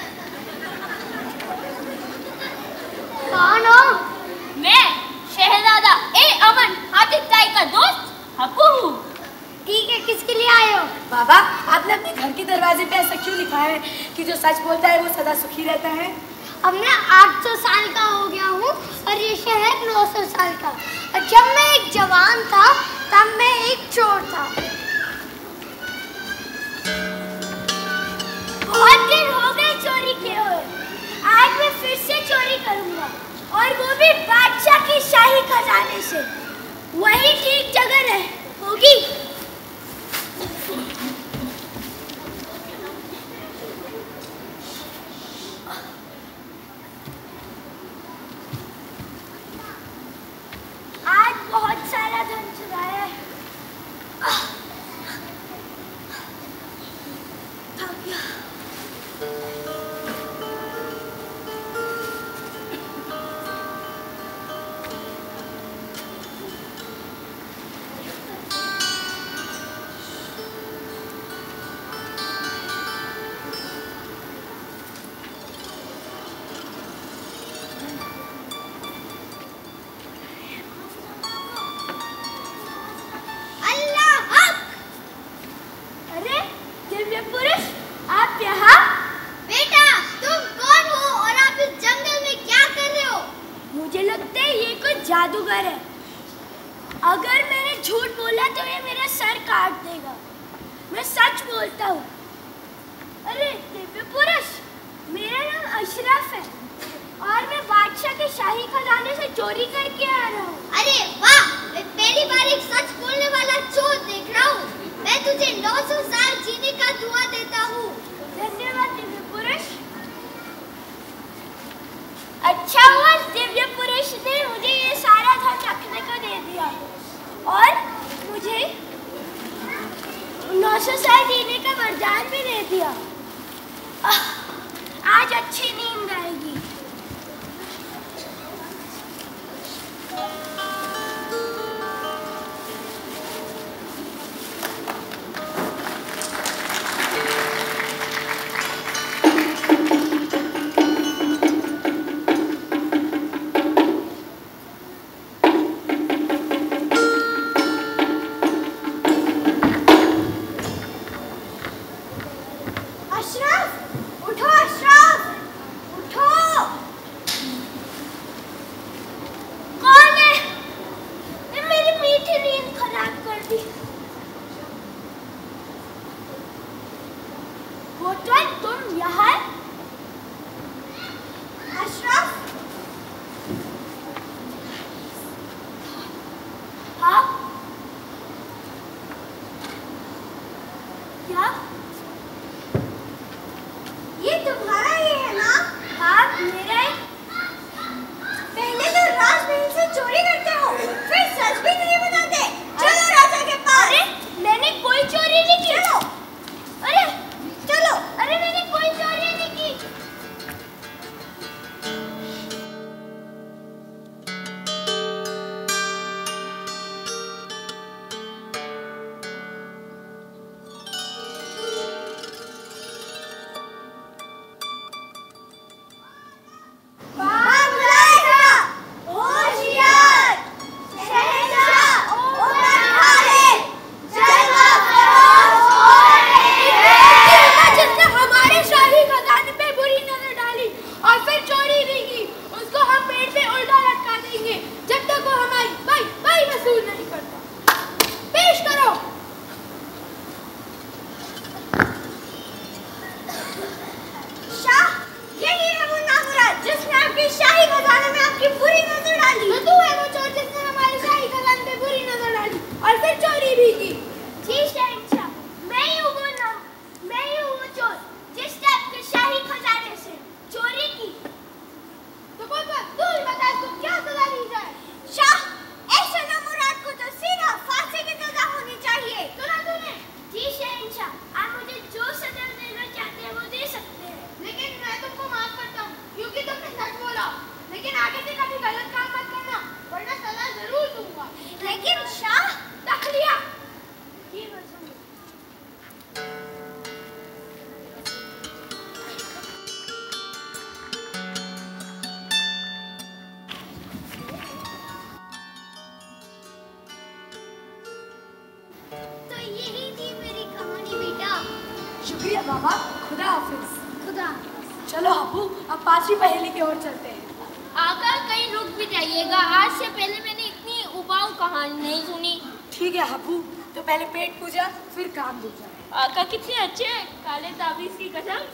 कौन हो? मैं शहजादा ए अमन हातिफ ताई का दोस्त हब्बू हूँ। ठीक है, किसके लिए आए हो? बाबा, आपने अपने घर के दरवाजे पे ऐसा क्यों लिखा है कि जो सच बोलता है वो सदा सुखी रहता है? अब मैं आठ सौ साल का हो गया हूँ और ये शहर नौ सौ साल का। और जब मैं एक जवान था तब मैं एक चोर था। बहुत दिन हो गए चोरी किए हुए। आज मैं फिर से चोरी करूँगा और वो भी बादशाह की शाही खजाने से। वही ठीक जगह है होगी। आज बहुत सारा धन चुराया है। थक गया। जादूगर है। अगर मैंने झूठ बोला तो ये मेरा सर काट देगा। मैं सच बोलता हूँ। अरे दिव्य पुरुष, मेरा नाम अशरफ है और मैं बादशाह के शाही खजाने से चोरी करके आ रहा हूँ। अरे वाह, मैं पहली बार एक सच बोलने वाला चोर देख रहा हूँ। मैं तुझे नौ सौ साल जीने का दुआ देता हूँ। धन्यवाद दिव्य पुरुष। अच्छा हुआ दिव्य पुरुष ने मुझे ये सारा धन रखने को दे दिया और मुझे नौ सौ साल जीने का वरदान भी दे दिया। आज अच्छी नींद आएगी। अशरफ, उठ बुरी नजर डाली। तो तू है वो चोर जिसने हमारे शाही खजाने पे बुरी नजर डाली और फिर चोरी भी की। जी शहंशाह, मैं ही हूँ वो ना मैं ही हूँ वो चोर जिसने आपके शाही खजाने से चोरी की। तो बोल बोल, तू ही बता इसको क्या सजा दी जाए? शाह, ऐसे नमुराद को तो सीधा फांसी की सजा होनी चाहिए। सुना तूने? जी शहंशाह, आप मुझे जो सजा देना चाहते हैं वो दे सकते हैं। लेकिन मैं तुमको माफ करता हूँ क्योंकि तुमने सच बोला। लेकिन आगे से कभी गलत काम मत करना वरना सजा जरूर दूंगा। लेकिन शाह, तखलिया जी वसूल। तो यही थी मेरी कहानी बेटा। शुक्रिया बाबा, खुदा हाफिज। खुदा। चलो अबू, अब पांचवी पहेली की ओर चलते हैं। आका कहीं रुक भी जाइएगा, आज से पहले मैंने इतनी उबाऊ कहानी नहीं सुनी। ठीक है अबू, तो पहले पेट पूजा फिर काम दूजा। आका कितने अच्छे हैं, काले ताबीज की कसम।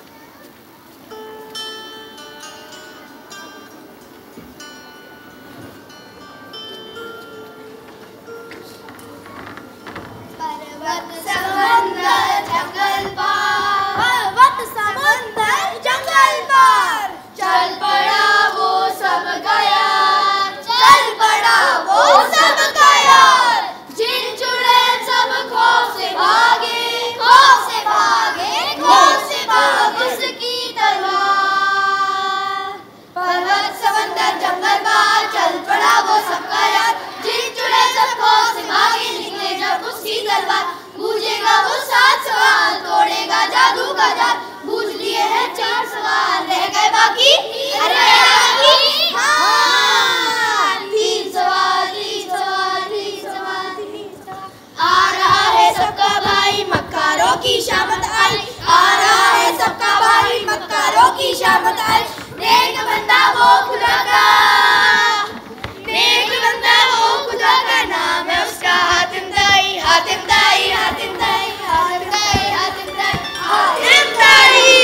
पर्वत समंदर जंगल पार, पर्वत समंदर जंगल पार, चल पड़ा वो सब गया, चल पड़ा वो सब गया, जिन चुड़ैल सब खौफ से भागे, खौफ से भागे, खौफ से भागे उसकी तलवार। पर्वत समंदर जंगल पार, चल पड़ा वो सब गया, जिन चुड़ैल सब खौफ से भागे, निकले जब उसकी तलवार, बूझेगा वो सात सवाल, तोड़ेगा जादू का जाल, बूझ लिए हैं चार सवाल, रह गए बाकी, अरे बाकी हाँ, तीन सवाल, तीन सवाल, तीन सवाल, तीन सवाल। आ रहा है सबका भाई, मक्कारों की शामत आई, आ रहा है सबका भाई, मक्कारों की शामत आई, नेक बंदा वो खुदा का, नेक बंदा वो खुदा का, नाम है उसका हातिम दाई, हातिम दाई, हातिम दाई, हातिम दाई, हातिम दाई, हातिम दाई।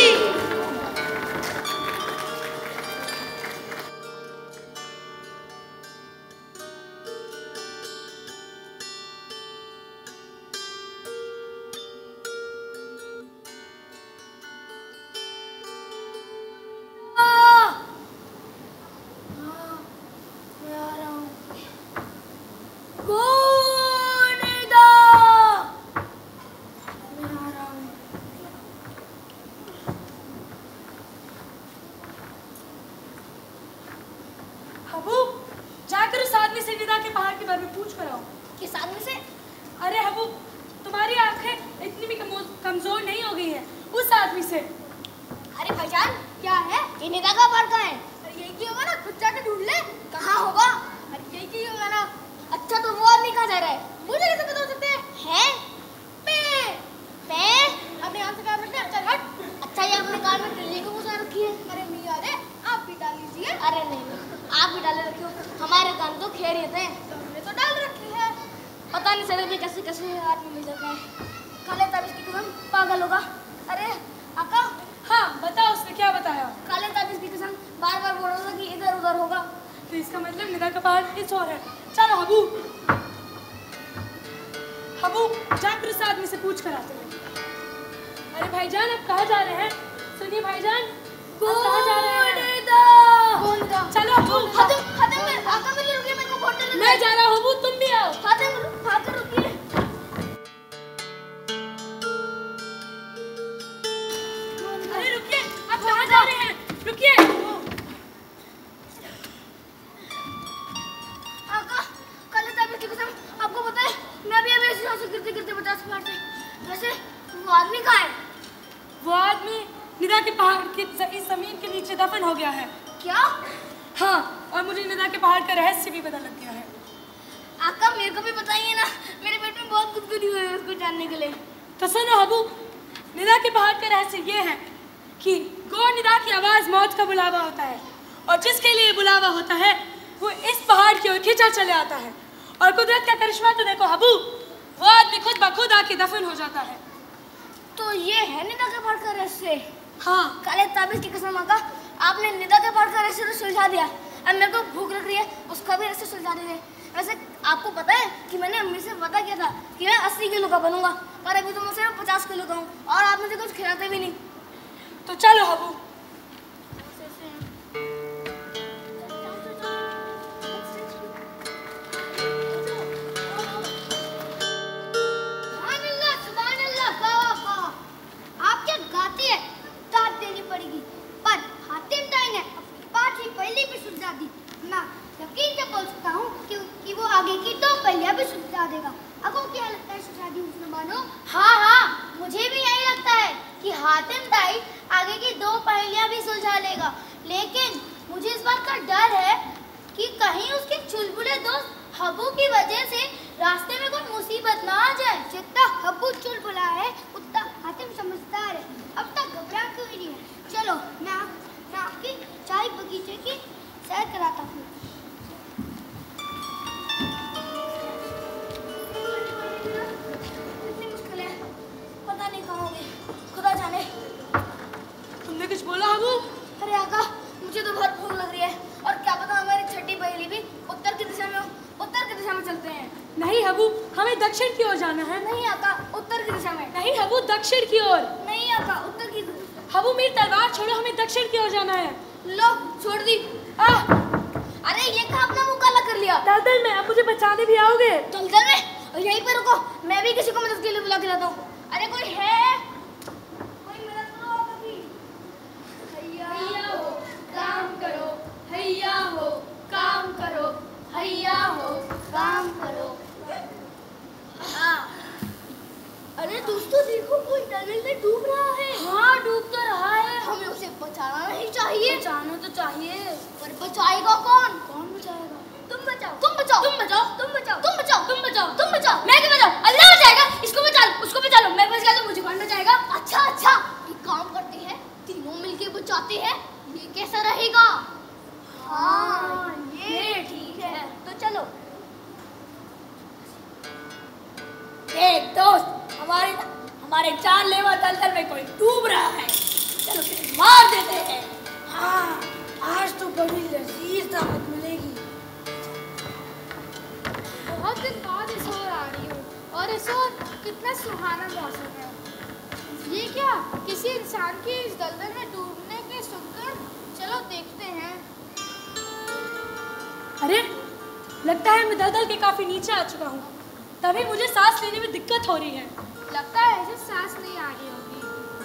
अबू, जाकर उस आदमी से निदा के पहाड़ के बारे में पूछ कर आओ। किस आदमी से? अरे अबू, तुम्हारी आंखें इतनी भी कमो- कमजोर नहीं हो गई हैं, उस आदमी से। अरे भाईजान, क्या है? ये निदा का पहाड़ कहाँ है? अरे यही की होगा ना, खुद जाकर ढूंढ ले। कहाँ होगा? अरे यही की होगा ना। अच्छा, तो वो आदमी कहाँ जा रहा है? मुझे कैसे पता हो सकते हैं? हैं? मैं मैं अपने यहाँ से काम रखना। चल हट। अच्छा, ये अपने कान में टिल्ली को घुसा रखी है। अरे मियाँ, अरे आप भी डाल लीजिए। अरे नहीं, आप भी डाले रखियो, हमारे कान तो खैरियत है। तुमने तो डाल रखी है। पता नहीं सड़क में कैसे कैसे आदमी मिल जाता है। काले ताबीज की कसम, पागल होगा। अरे आका, हाँ बताओ, उसने क्या बताया? काले ताबीज की कसम बार बार बोल रहा था कि इधर उधर होगा। तो इसका मतलब निदा का पहाड़ इस और है। चलो अबू, अबू जाकर उस आदमी से पूछ कर आते हैं। अरे भाईजान, आप कहाँ जा रहे हैं? सुनिए भाईजान, आप कहाँ जा रहे हैं? चलो अबू, खातिम, खातिम में, आका मेरे रुकिए, मेरे को फोटो लेना है। मैं जा रहा हूँ, अबू तुम भी आओ। खातिम, खातिम रुकिए। अरे रुकिए, आप कहाँ जा रहे हैं? रुकिए। आका, काले ताबीज की कसम, आपको पता है मैं भी अभी ऐसे यहाँ से गिरते गिरते पचास फीट से। वैसे वो आदमी कहाँ है? वो आदमी निदा के पहाड़ की ज- इस जमीन के नीचे दफन हो गया है। क्या? हाँ, और मुझे निदा के पहाड़ का रहस्य भी पता लग गया है। आका, मेरे को भी बताइए ना, मेरे पेट में बहुत गुदगुदी हुई है उसको जानने के लिए। तो सुनो अबू, निदा के पहाड़ का रहस्य ये है कि गो निदा की आवाज़ मौत का बुलावा होता है, और जिसके लिए बुलावा होता है वो इस पहाड़ की ओर खींचा चले आता है। और कुदरत का करिश्मा तो देखो अबू, वो आदमी खुद ब खुद आके दफन हो जाता है। तो ये है निदा के पहाड़ का रहस्य। हाँ, काले ताबीज की कसम आका, आपने निदा के पहाड़ का रहस्य तो सुलझा दिया। अब मेरे को भूख लग रही है, उसका भी रस्ते सुलझा दे दे। वैसे आपको पता है कि मैंने अम्मी से वादा किया था कि मैं अस्सी किलो का बनूंगा, पर अभी तो मुझसे पचास किलो का हूँ और आप मुझे कुछ खिलाते भी नहीं। तो चलो हबू। आप क्या गाती है? दाद देनी पड़ेगी, पर हातिम ताई ने पांच ही पहले भी सुलझा दी। मैं यकीन से बोल सकता हूँ कि, कि वो आगे की दो पहलियां भी सुलझा देगा। आपको क्या लगता है सुलझा उसने मानो? हाँ हाँ, मुझे भी यही लगता है कि हातिम ताई आगे की दो पहेलियां भी सुलझा लेगा, लेकिन मुझे इस बात का डर है कि कहीं उसके चुलबुले दोस्त हब्बू की वजह से रास्ते में कोई मुसीबत ना आ जाए। जितना हब्बू चुलबुला है उतना हातिम समझदार है। अब तक घबरा क्यों ही नहीं है। चलो मैं, आप, मैं आपकी चाय बगीचे की सैर कराता हूँ। इतनी मुश्किल है, पता नहीं कहाँ होगी, खुदा जाने। तुमने कुछ बोला हबू? अरे आका, मुझे तो बहुत भूख लग रही है और क्या पता हमारी छठी पहेली भी उत्तर की दिशा में उत्तर की दिशा में चलते हैं। नहीं हबू, हमें दक्षिण की ओर जाना है। नहीं आका, उत्तर की दिशा में। नहीं हबू, दक्षिण की ओर। नहीं आका, उत्तर की। हबू मेरी तलवार छोड़ो, हमें दक्षिण की ओर जाना है। लो छोड़ दी। आ, अरे ये कहाँ अपना मुंह काला कर लिया? दलदल में, आप मुझे बचाने भी आओगे? दलदल में? और यहीं पे रुको, मैं भी किसी को मदद के लिए बुला के लाता हूँ। अरे कोई है? कोई मदद करो कभी। हैया हो काम करो, हैया हो काम करो, हैया हो काम करो। अरे दोस्तों देखो, कोई टनल में डूब रहा है। हाँ डूब तो रहा है, हमें उसे बचाना नहीं चाहिए। बचाना तो चाहिए, पर बचाएगा कौन? कौन बचाएगा? तुम बचाओ, तुम बचाओ, तुम बचाओ, तुम बचाओ, तुम बचाओ, तुम बचाओ, तुम बचाओ। मैं क्यों बचाऊं? अल्लाह बचाएगा। इसको बचा लो, उसको बचा लो। मैं बच गया तो मुझे कौन बचाएगा? अच्छा अच्छा, एक काम करते हैं, तीनों मिलके बचाते हैं। ये कैसा रहेगा? हाँ ये ठीक है, तो चलो। एक दोस्त, हमारे हमारे जानलेवा दलदल में कोई डूब रहा है, चलो उसे मार देते हैं। हाँ, आज तो बड़ी लजीज दावत मिलेगी। बहुत दिन बाद इस ओर आ रही हूँ और इस ओर कितना सुहाना मौसम है। ये क्या किसी इंसान की इस दलदल में डूबने के सुनकर? चलो देखते हैं। अरे लगता है मैं दलदल के काफी नीचे आ चुका हूँ, तभी मुझे सांस लेने में दिक्कत हो रही है। लगता है ऐसे सांस नहीं आ रही होगी।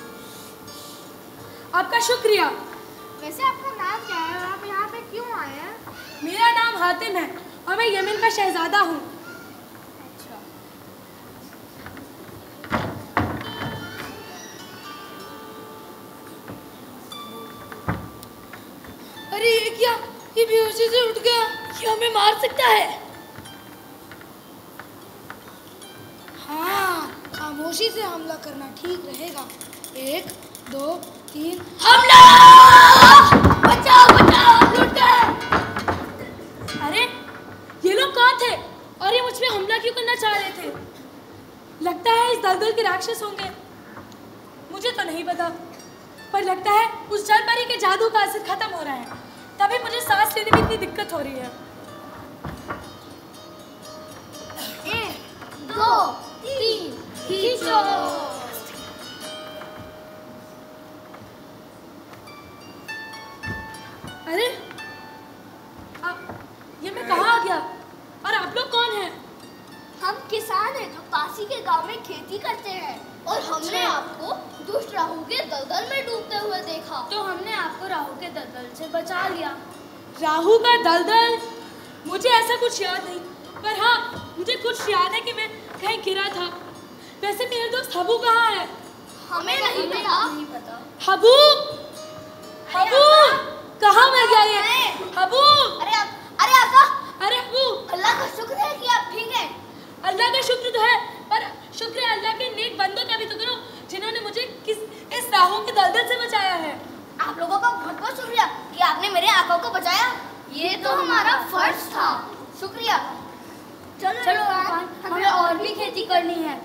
आपका शुक्रिया। वैसे आपका नाम क्या है और आप यहाँ पे क्यों आए हैं? मेरा नाम हातिम है और मैं यमन का शहजादा हूँ। अच्छा। अरे ये क्या, ये बेहोशी से उठ गया, ये हमें मार सकता है। हाँ, खामोशी से हमला करना ठीक रहेगा। एक दो तीन, हमला! बचाओ बचाओ, लूट गए। अरे ये लोग कौन थे और ये मुझ पे हमला क्यों करना चाह रहे थे? लगता है इस दलदल के राक्षस होंगे, मुझे तो नहीं पता, पर लगता है उस जल परी के जादू का असर खत्म हो रहा है, तभी मुझे सांस लेने में इतनी दिक्कत हो रही है। एक दो तीन, खींचो। अरे आ, ये मैं कहाँ आ गया और आप लोग कौन हैं? हम किसान हैं जो पासी के गांव में खेती करते हैं और हमने आपको दुष्ट राहु के दलदल में डूबते हुए देखा, तो हमने आपको राहु के दलदल से बचा लिया। राहु का दलदल? मुझे ऐसा कुछ याद नहीं, पर हाँ मुझे कुछ याद है कि मैं कहीं गिरा था। वैसे मेरे दोस्त हबू कहाँ है? हमें नहीं पता। हबू, हबू कहाँ मर गया ये? हबू, अरे आप, अरे आका, अरे हबू, अल्लाह का शुक्र है कि आप ठीक हैं। अल्लाह का शुक्र तो है, पर शुक्र है अल्लाह के नेक बंदों का भी तो करो जिन्होंने मुझे किस इस राहु के दलदल से बचाया है। आप लोगों का बहुत बहुत शुक्रिया कि आपने मेरे आका को बचाया। ये तो हमारा फर्ज था। शुक्रिया। चलो चलो इरफान, हमें और भी खेती करनी है।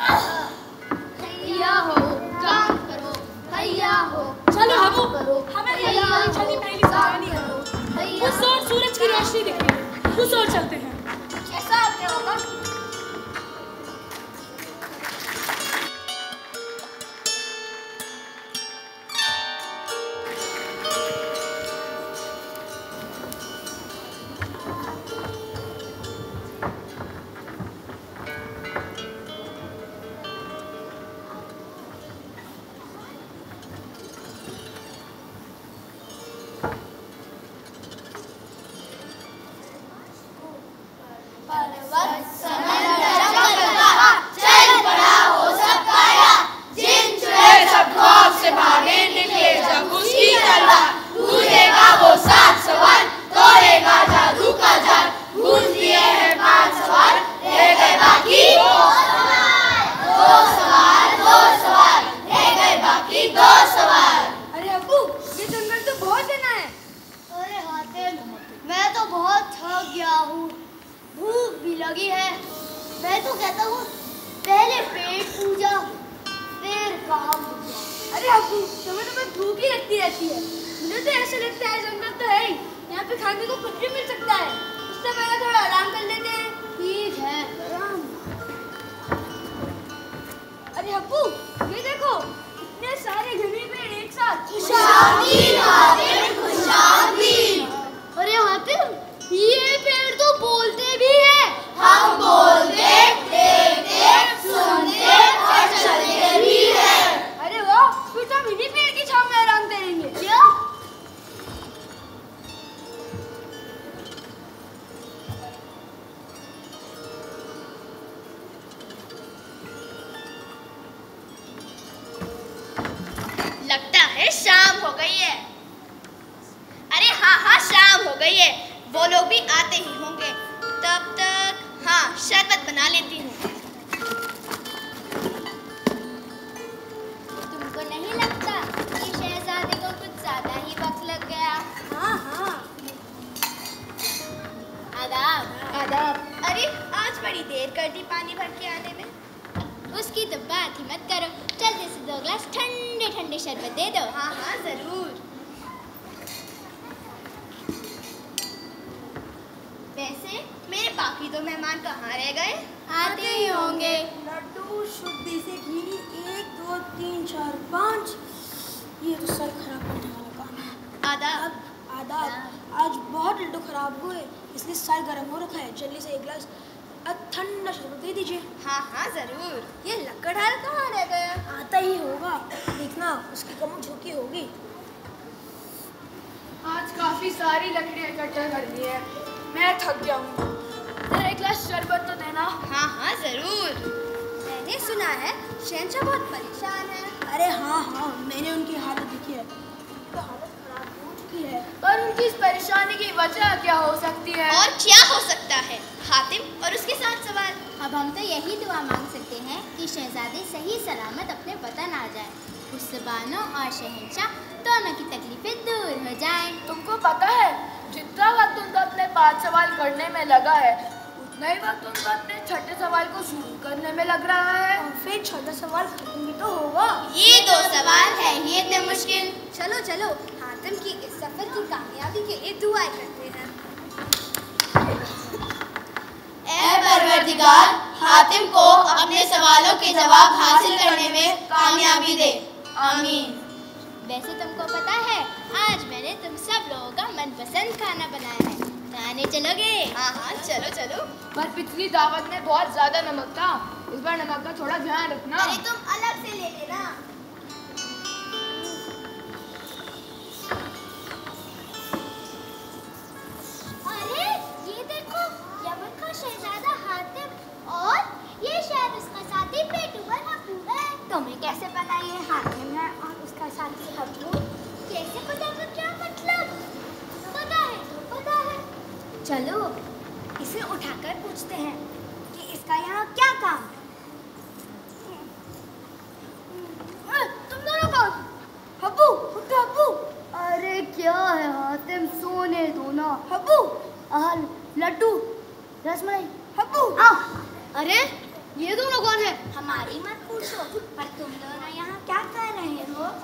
हैया हो काम करो, हैया हो चलो हबू, करो, हमें हैया ये हो छठी पहली सुनानी है। हैया उस और सूरज की रोशनी दिख रही है, उस ओर चलते हैं। जैसा आपने होगा।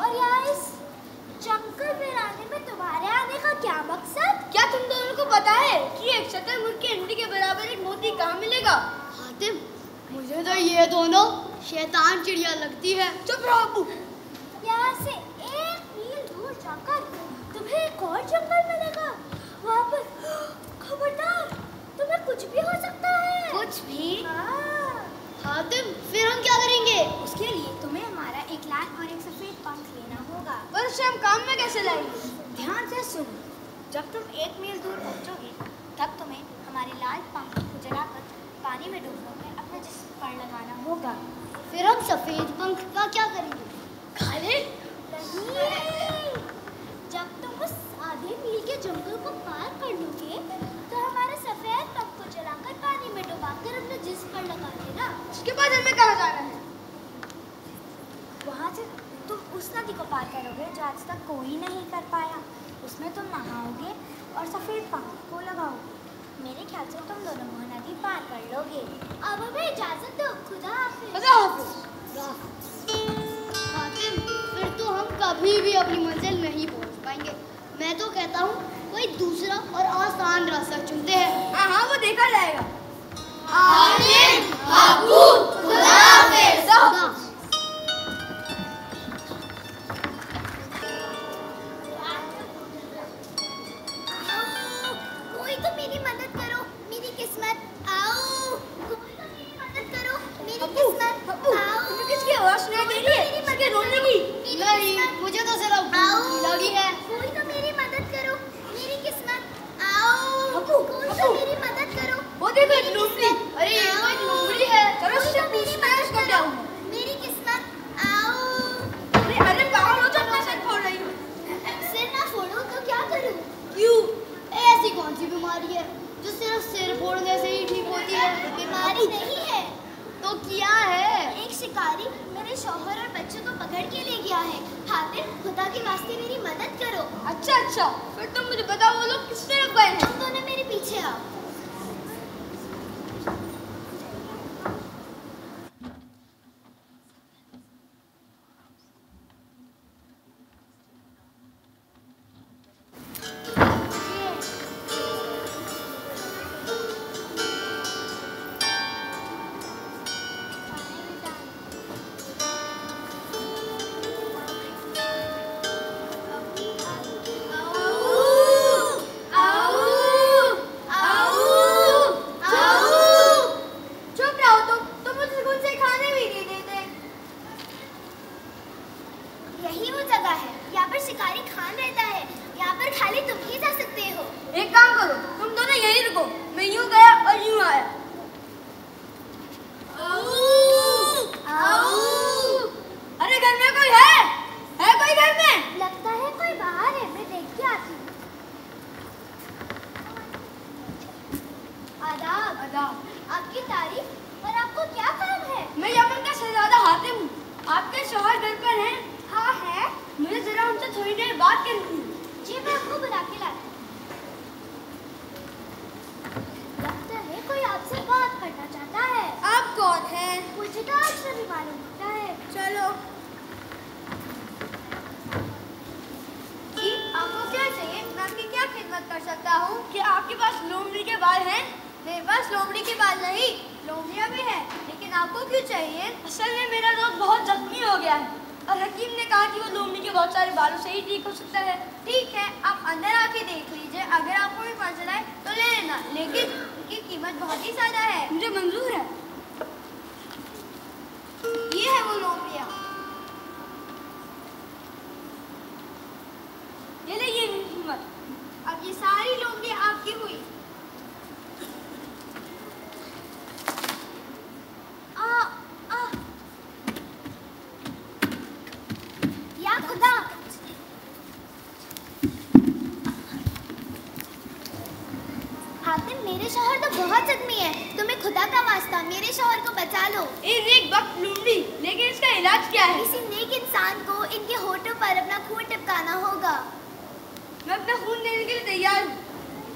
जंगल में आने में तुम्हारे आने का क्या मकसद? क्या तुम दोनों को पता है शतरमुर्ग की अंडी के बराबर एक मोती कहाँ मिलेगा? हातिम, मुझे तो ये दोनों शैतान चिड़िया लगती है। चुप रहो अब्बू। यहाँ से एक मील दूर जाकर तुम्हें एक और जंगल मिलेगा। वहाँ पर खबरदार, तुम्हें कुछ भी हो सकता है। कुछ भी? हाँ। हातिम, फिर हम क्या करेंगे? उसके लिए तुम्हें हमारा एक लाल और एक सफेद पंख लेना होगा। पर उसे हम काम में कैसे लाएंगे? ध्यान से सुनो, जब तुम एक मील दूर पहुंचोगे तब तुम्हें हमारे लाल पंख को जलाकर पानी में डूबकर अपना जिस्म पर लगाना होगा। फिर हम सफेद पंख का क्या करेंगे? खाली नहीं, जब तुम उस आधे मील के जंगल को पार कर लोगे तो हमारे सफेद पंख को जलाकर पानी में डुबाकर अपने जिस्म पर लगा देना। उसके बाद हमें कहाँ जाना है? वहाँ से तुम उस नदी को पार करोगे जो आज तक कोई नहीं कर पाया। उसमें तुम नहाओगे और सफेद पंख को लगाओगे। मेरे ख्याल से तुम दोनों वह नदी पार कर लोगे। अब हमें इजाजत दो। खुदा हाफिज। खुदा हाफिज। हातिम, फिर तो हम कभी भी अपनी मंजिल नहीं पहुंच पाएंगे। मैं तो कहता हूँ कोई दूसरा और आसान रास्ता चुनते हैं। हाँ हाँ, वो देखा जाएगा। आमीन। अब्बू, खुदा हाफिज। खुदा। कोई तो मेरी मदद करो, मेरी किस्मत। आओ, कोई तो मेरी मदद करो, मेरी अब्बू, किस्मत। अब्बू, आओ, तुम्हें किसकी आवाज सुनाई दे रही है? इसके रोने की? नहीं, मुझे तो सिर्फ लगी है। कोई तो मेरी मदद करो, मेरी किस्मत। आओ, अब्बू, कोई तो अब्बू। मेरी मदद करो। वो देखो एक लोमड़ी। अरे ये तो एक लोमड़ी है। चलो उससे पूछते हैं उसको क्या हुआ। मेरी किस्मत। आओ, अरे अरे पागल हो तो अपना सर फोड़ रही हो। सिर ना फोड़ो तो क्या करूं? क्यों? ऐसी कौन सी बीमारी है जो सिर्फ सिर फोड़ने से ही ठीक होती है? बीमारी नहीं है, तो क्या है? एक शिकारी मेरे शौहर और बच्चों को पकड़ के ले गया है। हातिम, खुदा के वास्ते मेरी मदद करो। अच्छा अच्छा, फिर तुम मुझे बताओ वो लोग किस तरफ गए हैं? तुम दोनों मेरे पीछे आओ। यही वो जगह है, यहाँ पर शिकारी खान रहता है। यहाँ पर खाली तुम ही जा सकते हो। एक काम करो, तुम दोनों यहीं रुको, मैं यूं गया और यूं आया। अरे घर में कोई है? है कोई घर में? लगता है कोई बाहर है, मैं देख के आती हूँ। आदाब। आदाब। आपकी तारीफ। और आपको क्या काम है? मैं यमन का शहजादा हातिम हूँ। आपके शौहर घर पर हैं? हाँ है। मुझे जरा उनसे थोड़ी देर बात करनी है। जी, मैं आपको बुला के लाती हूँ। लगता है कोई आपसे बात करना चाहता है। आप कौन हैं? मुझे तो आपसे भी मालूम होता है। चलो। जी, आपको क्या चाहिए? मैं आपकी क्या खिदमत कर सकता हूँ? क्या आपके पास लोमड़ी के बाल हैं? मेरे पास लोमड़ी के बाल नहीं, लोमड़ियाँ भी हैं। लेकिन आपको क्यों चाहिए? असल में मेरा दोस्त बहुत जख्मी हो गया है और हकीम ने कहा कि वो लोमड़ी के बहुत सारे बालों से ही ठीक हो सकता है। ठीक है, आप अंदर आके देख लीजिए। अगर आपको भी पसंद आए तो ले लेना, लेकिन उनकी कीमत बहुत ही ज्यादा है। मुझे मंजूर है। ये है वो लोमड़ियाँ। ये ले ये कीमत। अब ये सारी लोमड़ियाँ आपकी हुई। आ, आ। या खुदा, हातिम, मेरे शौहर तो बहुत जख्मी है। तुम्हें खुदा का वास्ता मेरे शौहर को बचा लो। ए नेक वक्त लोमड़ी, लेकिन इसका इलाज क्या है? किसी नेक इंसान को इनके होठों पर अपना खून टिपकाना होगा। मैं अपना खून देने के लिए तैयार हूँ।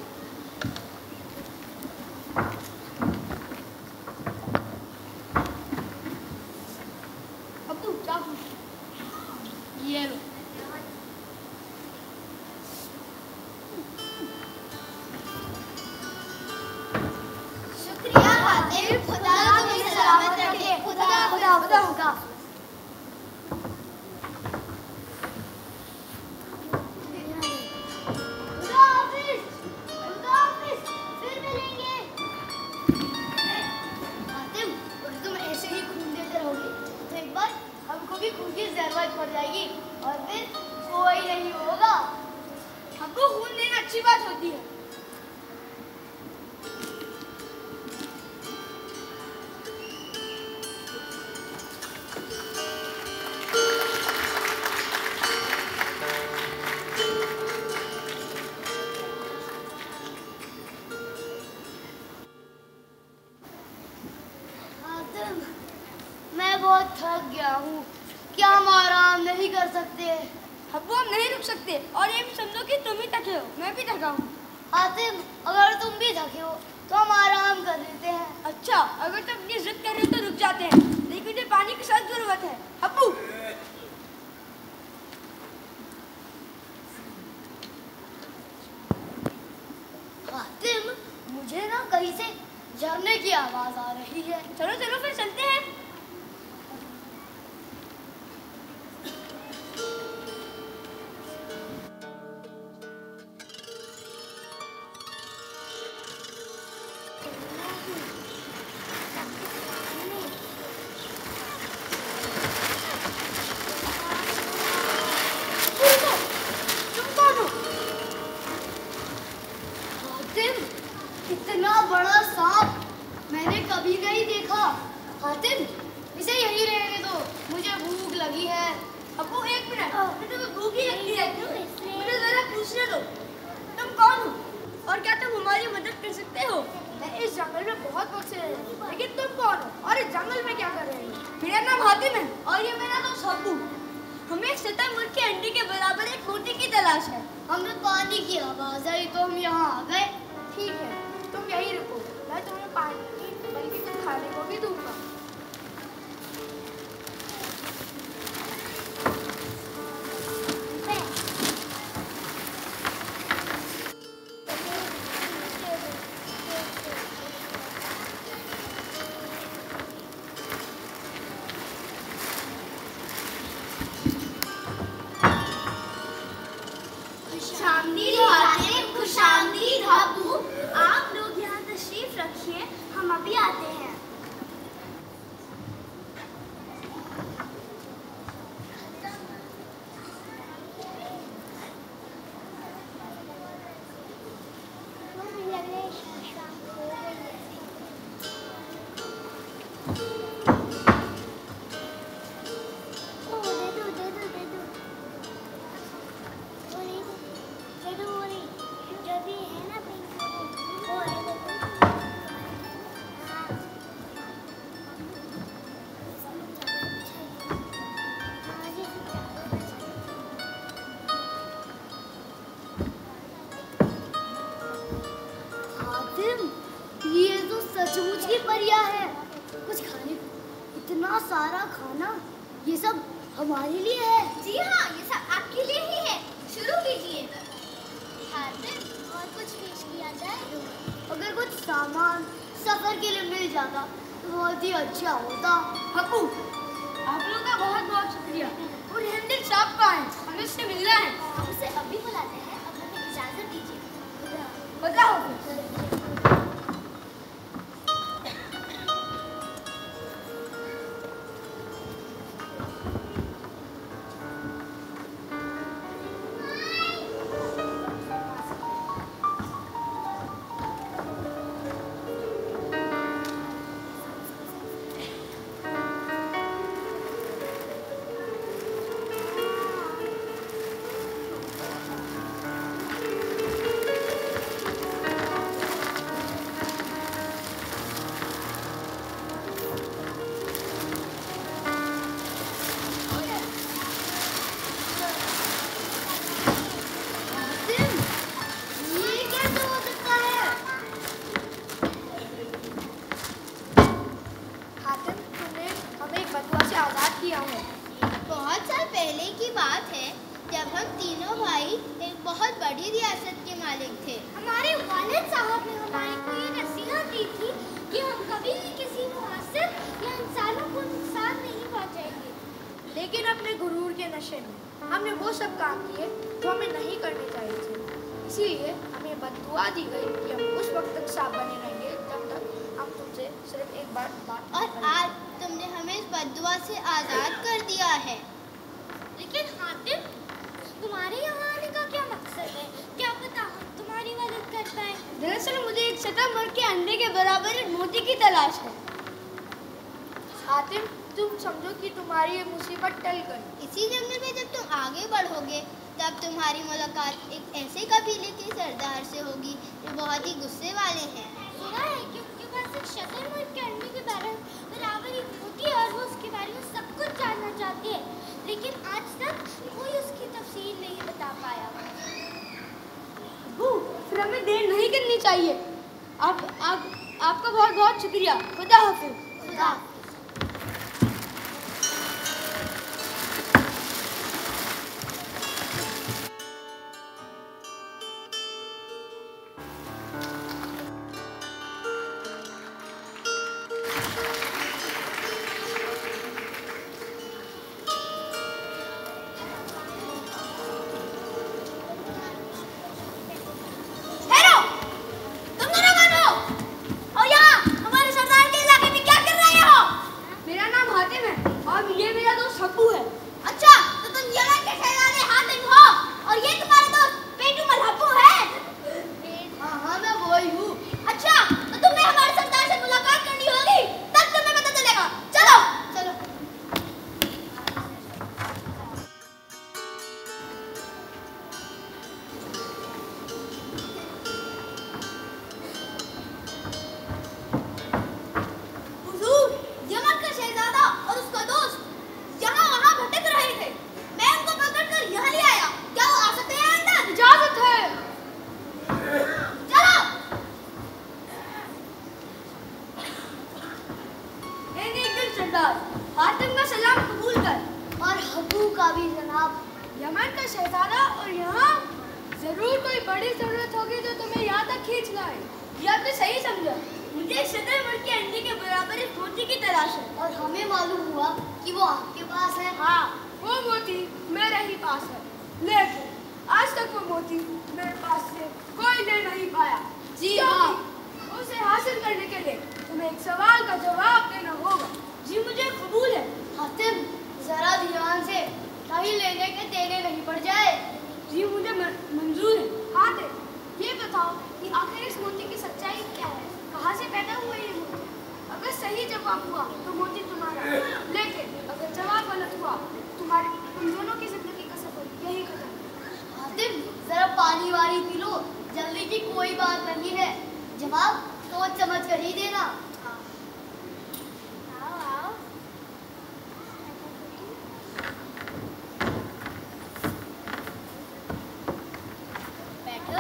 अब्बू चाकू। ये लो। हातिम, खुदा तुम्हें सलामत रखे। खुदा खुदा खुदा खुदा। खुदा हाफिज, खुदा हाफिज, फिर मिलेंगे। हातिम, अगर तुम ऐसे ही खून देते रहोगे तो एक बार हमको भी खून की जरूरत पड़ जाएगी और फिर कोई नहीं होगा। हमको खून देना अच्छी बात होती है। हातिम, मैं बहुत थक गया हूँ। क्या हम आराम नहीं कर सकते? अब्बू हम नहीं रुक सकते और ये भी समझो कि तुम ही थके हो, मैं भी थका हूँ। हातिम, अगर तुम भी थके हो तो हम आराम कर लेते हैं। अच्छा, अगर तुम अपनी जिद कर रहे हो तो रुक जाते हैं, लेकिन मुझे पानी की सख्त जरूरत है। अब्बू हातिम, मुझे ना कहीं से झरने की आवाज आ रही है। चलो चलो फिर चलते हैं। हातिम, इतना बड़ा सांप मैंने कभी नहीं देखा। हातिम, इसे यहीं रहने दो, मुझे भूख लगी है। अब्बू एक मिनट, मुझे तुम्हें भूख ही लगती है, मुझे जरा पूछने दो, तुम कौन हो और क्या तुम हमारी मदद कर सकते हो? मैं इस जंगल में बहुत वक्त से रह रही हूँ, लेकिन तुम कौन हो और इस जंगल में क्या कर रहे हो? मेरा नाम हातिम है और ये मेरा दोस्त अब्बू। हमें एक शतरमुर्ग के अंडे के बराबर एक मोती की तलाश है। हमें पानी की आवाज आई तो हम यहाँ आ गए। ठीक है, तुम यहीं रुको, मैं तुम्हें पानी बल्कि कुछ खाने को भी दूंगा। खुशामदीद हातिम, खुशामदीद अब्बू। आप लोग यहाँ तशरीफ रखिए, हम अभी आते हैं। ये तो सचमुच की परियां है। कुछ खाने को, इतना सारा खाना, ये सब हमारे लिए है। जी हाँ, ये सब आपके लिए ही है। शुरू कीजिए। हातिम, और कुछ पेश किया जाए? अगर कुछ सामान सफर के लिए मिल जाता तो बहुत ही अच्छा होता। अब्बू, आप लोगों का बहुत बहुत शुक्रिया। और हेमदिल साहब कहाँ है? हमें उससे मिलना है। हम उसे अभी बुलाते हैं, अब हमें इजाजत दीजिए। बताओ। किया है। बहुत साल पहले की बात है जब हम तीनों भाई एक बहुत बड़ी रियासत के मालिक थे। हमारे वालिद साहब ने हमारे को ये नसीहत दी थी कि हम कभी भी किसी मुहासिर या इंसानों को नुकसान नहीं पहुंचाएंगे। लेकिन अपने गुरूर के नशे में हमने वो सब काम किए जो हमें नहीं करने चाहिए थे। इसीलिए हमें बद्दुआ दी गई कि हम उस वक्त तक साफ बने रहेंगे जब तक हम तुमसे सिर्फ एक बार बात नहीं और करेंगे। आज तुमने हमें इस बद्दुआ से आज़ाद कर दिया है। लेकिन हातिम, तुम्हारे यहाँ आने का क्या मकसद है? क्या पता हम तुम्हारी मदद कर पाए। दरअसल मुझे एक शतरमर्द के अंडे के बराबर एक मोती की तलाश है। हातिम, तुम समझो कि तुम्हारी ये मुसीबत टल गई। इसी जंगल में जब तुम आगे बढ़ोगे तब तुम्हारी मुलाकात एक ऐसे कबीले के सरदार से होगी जो बहुत ही गुस्से वाले हैं। सुना है कि उनके पास एक शतरमुर्ग के अंडे के बराबर एक मोती है और वो उसके बारे में सब कुछ जानना चाहती है, लेकिन आज तक कोई उसकी तफसील नहीं बता पाया। अबू, फिर हमें देर नहीं करनी चाहिए। आप, आप, आपका बहुत बहुत शुक्रिया। खुदा हाफिज। खुदा हातिम का सलाम कबूल कर। और हबू का भी जनाब। यमन का शहजादा और यहाँ जरूर कोई बड़ी जरूरत होगी जो तुम्हें यहाँ तक खींच लाए। ये आपने सही समझा। मुझे शतरमुर्ग के अंडे के बराबर एक मोती की तलाश है और हमें मालूम हुआ कि वो आपके पास है। हाँ, वो मोती मेरे ही पास है, लेकिन आज तक वो मोती मेरे पास से कोई ले नहीं पाया। जी हाँ। उसे हासिल करने के लिए तुम्हें एक सवाल का जवाब देना होगा। जी मुझे कबूल है। हातिम, जरा ध्यान से, कहीं लेने के देने नहीं पड़ जाए। जी मुझे मंजूर है। हातिम, ये बताओ कि आखिर इस मोती की सच्चाई क्या है? कहाँ से पैदा हुआ ये मोती? अगर सही जवाब हुआ तो मोती तुम्हारा, लेकिन अगर जवाब गलत हुआ तुम्हारे तुम दोनों की जिंदगी का सफर यही खत्म। हातिम, जरा पानी वानी पी लो, जल्दी की कोई बात नहीं है। जवाब सोच समझ कर ही देना। आओ आओ। बैठो।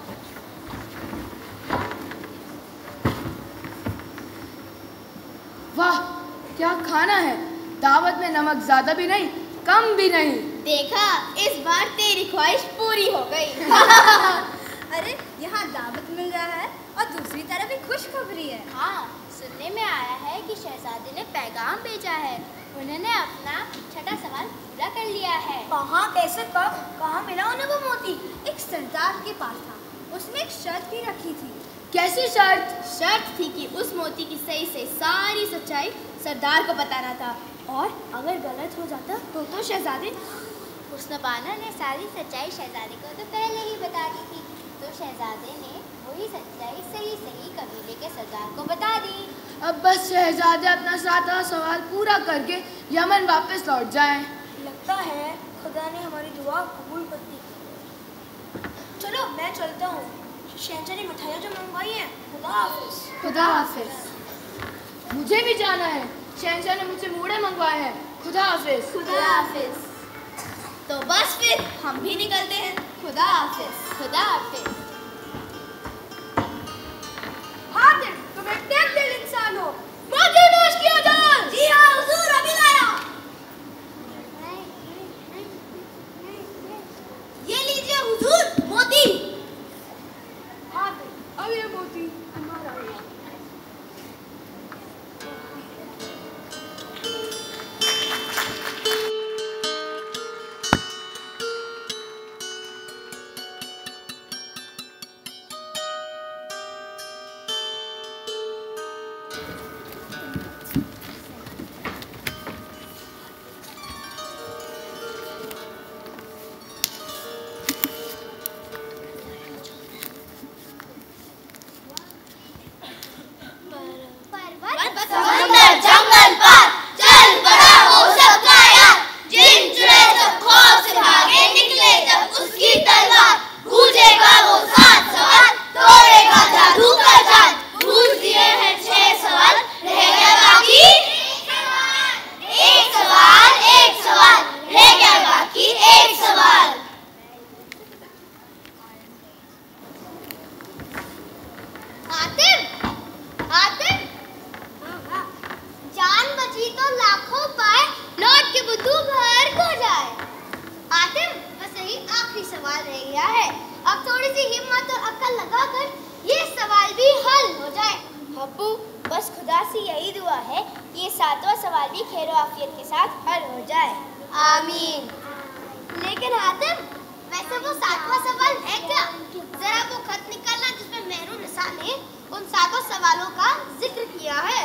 वाह, क्या खाना है। दावत में नमक ज्यादा भी नहीं, कम भी नहीं। देखा, इस बार तेरी ख्वाहिश पूरी हो गई। अरे यहाँ दावत मिल रहा है और दूसरी तरफ एक खुशखबरी है। हाँ, सुनने में आया है कि शहजादे ने पैगाम भेजा है। उन्होंने अपना छठा सवाल पूरा कर लिया है। कहाँ, कैसे, कब, कहाँ मिला उन्हें वो मोती? एक सरदार के पास था, उसमें एक शर्त भी रखी थी। कैसी शर्त? शर्त थी कि उस मोती की सही से सारी सच्चाई सरदार को बताना था, और अगर गलत हो जाता तो तो शहजादे। हुस्नबाना ने सारी सच्चाई शहजादे को तो पहले ही बता दी थी, तो शहजादे ने वही सच्चाई सही सही कबीले के सरदार को बता दी। अब बस शहजादे अपना सातवां सवाल पूरा करके यमन वापस लौट जाएं। लगता है खुदा ने हमारी दुआ कबूल कर दी। चलो मैं चलता हूँ। शहजादे ने मिठाइयाँ जो मंगवाई हैं, खुदा हाफिज। खुदा हाफिज। मुझे भी जाना है। शहजादे ने मुझसे मूड़े मंगवाए हैं। खुदा हाफिज। खुदा हाफिज। तो बस फिर हम भी निकलते हैं। खुदा हाफिज। खुदा हाफिज। हातिम, तुम एक नेक दिल इंसान हो। मोती नोश किया जाए। जी हाँ हुजूर, अभी लाया। ये लीजिए हुजूर, मोती। हातिम, अब ये मोती हमारा है। समुंदर जंगल पार, चल पड़ा वो सबका यार। जिन चुड़ैल सब खौफ से भागे निकले जब उसकी तलवार, पूछेगा वो सात सवाल, तोड़ेगा जादू का जाल। पूछ दिए हैं छह सवाल, रह गया बाकी एक सवाल, एक सवाल, रह गया बाकी एक सवाल। आतिफ, आतिफ, जान बची तो लाखों पाए, लौट के बुद्धू घर को जाए। आतिफ, बस यही आखिरी सवाल रह गया है। अब थोड़ी सी हिम्मत और अक्ल लगाकर ये सवाल भी हल हो जाए। अब्बू, बस खुदा से यही दुआ है कि ये सातवां सवाल भी खैर आफियत के साथ हल हो जाए। आमीन। लेकिन आतिफ, वैसे वो सातवां सवाल है क्या? जरा वो खत निकालना जिसमें मेहरुनिसा ने उन सातों सवालों का जिक्र किया है।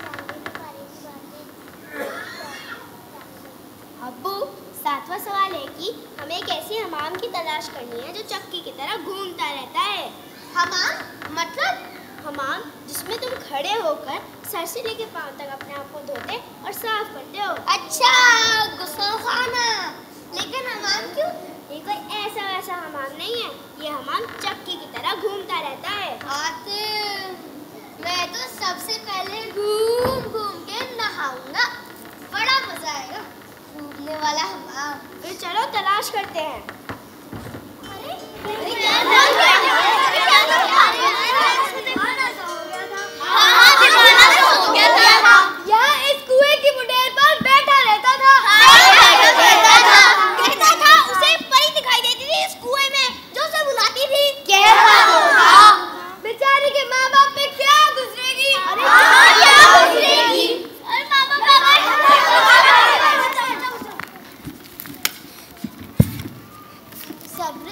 अब्बू, सातवां सवाल है कि हमें एक ऐसी हमाम की तलाश करनी है जो चक्की की तरह घूमता रहता है। हमाम मतलब? हमाम जिसमें तुम खड़े होकर सर से लेकर पांव तक अपने आप को धोते और साफ करते हो। अच्छा, गुस्लखाना। लेकिन हमाम क्यों? ये कोई ऐसा वैसा हमाम नहीं है, ये हमाम चक्की की तरह घूमता रहता है। आतिफ, मैं तो सबसे पहले घूम घूम के नहाऊंगा, बड़ा मजा आएगा घूमने वाला हमाम। फिर चलो तलाश करते हैं। अरे यहाँ इस कुएं की मुंडेर पर बैठा रहता था। कहता था उसे परी दिखाई देती थी इस कुएं में जो उसे बुलाती थी। बेचारी के माँ बाप पे क्या गुजरेगी? क्या गुजरेगी? अरे मामा बाबा, सब्र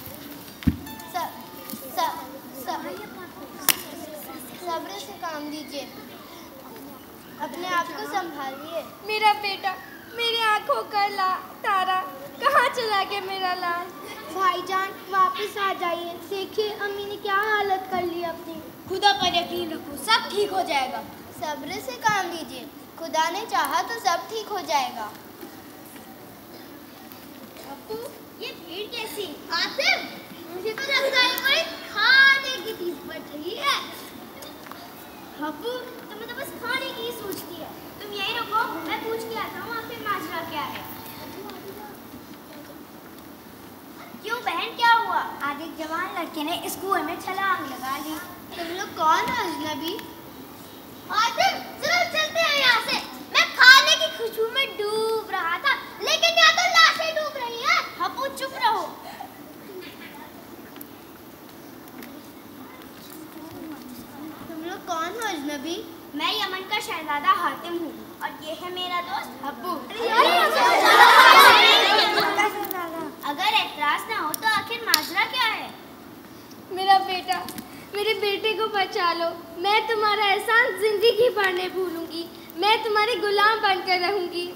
सब्र से काम लीजिए, अपने आप को संभालिए। मेरा बेटा, मेरी आंखों का ला तारा, कहाँ चला गया मेरा लाल? भाईजान, वापस आ जाइए। देखिए अम्मी ने क्या हालत कर ली अपनी। खुदा पर यकीन रखो, सब ठीक हो जाएगा। सब्र से काम लीजिए, खुदा ने चाहा तो सब ठीक हो जाएगा। अप्पू, ये भीड़ कैसी? आतिफ, मुझे तो लगता है कोई खाने की चीज बच रही है। अप्पू, तुम्हें तो बस खाने की ही सोचती है। तुम यही रुको, मैं पूछ के आता हूँ आखिर माजरा क्या है। क्यों बहन, क्या हुआ? आज एक जवान लड़के ने इस कुएं में छलांग लगा ली। तुम लोग कौन हो अजनबी? आतिफ, चलो चलते हैं यहाँ से। मैं खाने की खुशबू में डूब रहा था, लेकिन यहाँ तो लाशें डूब रही हैं। अप्पू चुप रहो। तुम लोग कौन हो अजनबी? मैं यमन का शहजादा हातिम हूँ और ये है मेरा दोस्त अब्बू। अगर एतराज ना हो तो आखिर माजरा क्या है? मेरा बेटा, मेरे बेटे को बचा लो। मैं तुम्हारा एहसान जिंदगी भर नहीं भूलूंगी। मैं तुम्हारी गुलाम बनकर रहूंगी।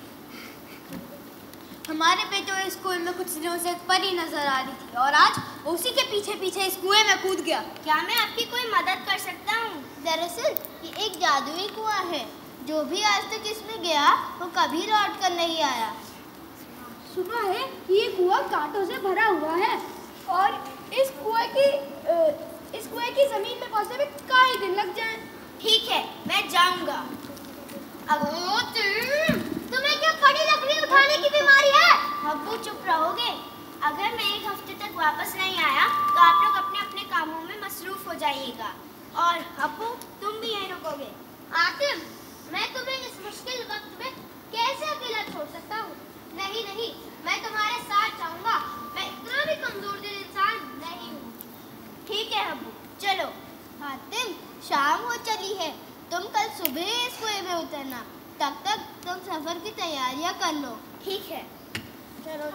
हमारे बेटे को इस कुएं में कुछ दिनों से एक परी नजर आ रही थी और आज उसी के पीछे पीछे इस कुएं में कूद गया। क्या मैं आपकी कोई मदद कर सकता हूँ? दरअसल ये एक जादुई कुआं है। जो भी आज तक इसमें गया वो कभी लौट कर नहीं आया। सुना है ये कुआं कांटों से भरा हुआ है और इस कुएं की इस कुएं की जमीन में पहुंचने में कई दिन लग जाएं। ठीक है, मैं जाऊंगा। अब तुम्हें क्या खड़ी लकड़ी उठाने की बीमारी है? अब्बू चुप रहोगे? अगर मैं एक हफ्ते तक वापस नहीं आया तो आप लोग अपने अपने कामों में मसरूफ हो जाइएगा। और अब्बू, तुम भी यहीं रुकोगे? आतिफ, मैं तुम्हें इस मुश्किल वक्त में कैसे अकेला छोड़ सकता हूँ? नहीं नहीं, मैं तुम्हारे साथ जाऊंगा। मैं इतना भी कमजोर दिल इंसान नहीं हूँ। ठीक है अब्बू, चलो। आतिफ, शाम हो चली है, तुम कल सुबह इस कुएं में उतरना। तब तक तुम सफर की तैयारियां कर लो। ठीक है, चलो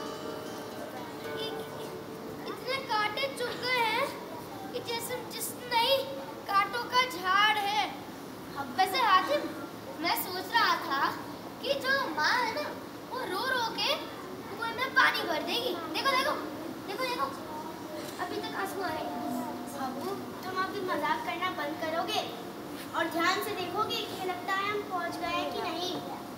जिसम जिस्म अबू, तुम अभी मजाक करना बंद करोगे और ध्यान से देखोगे कि लगता है हम पहुंच गए कि नहीं।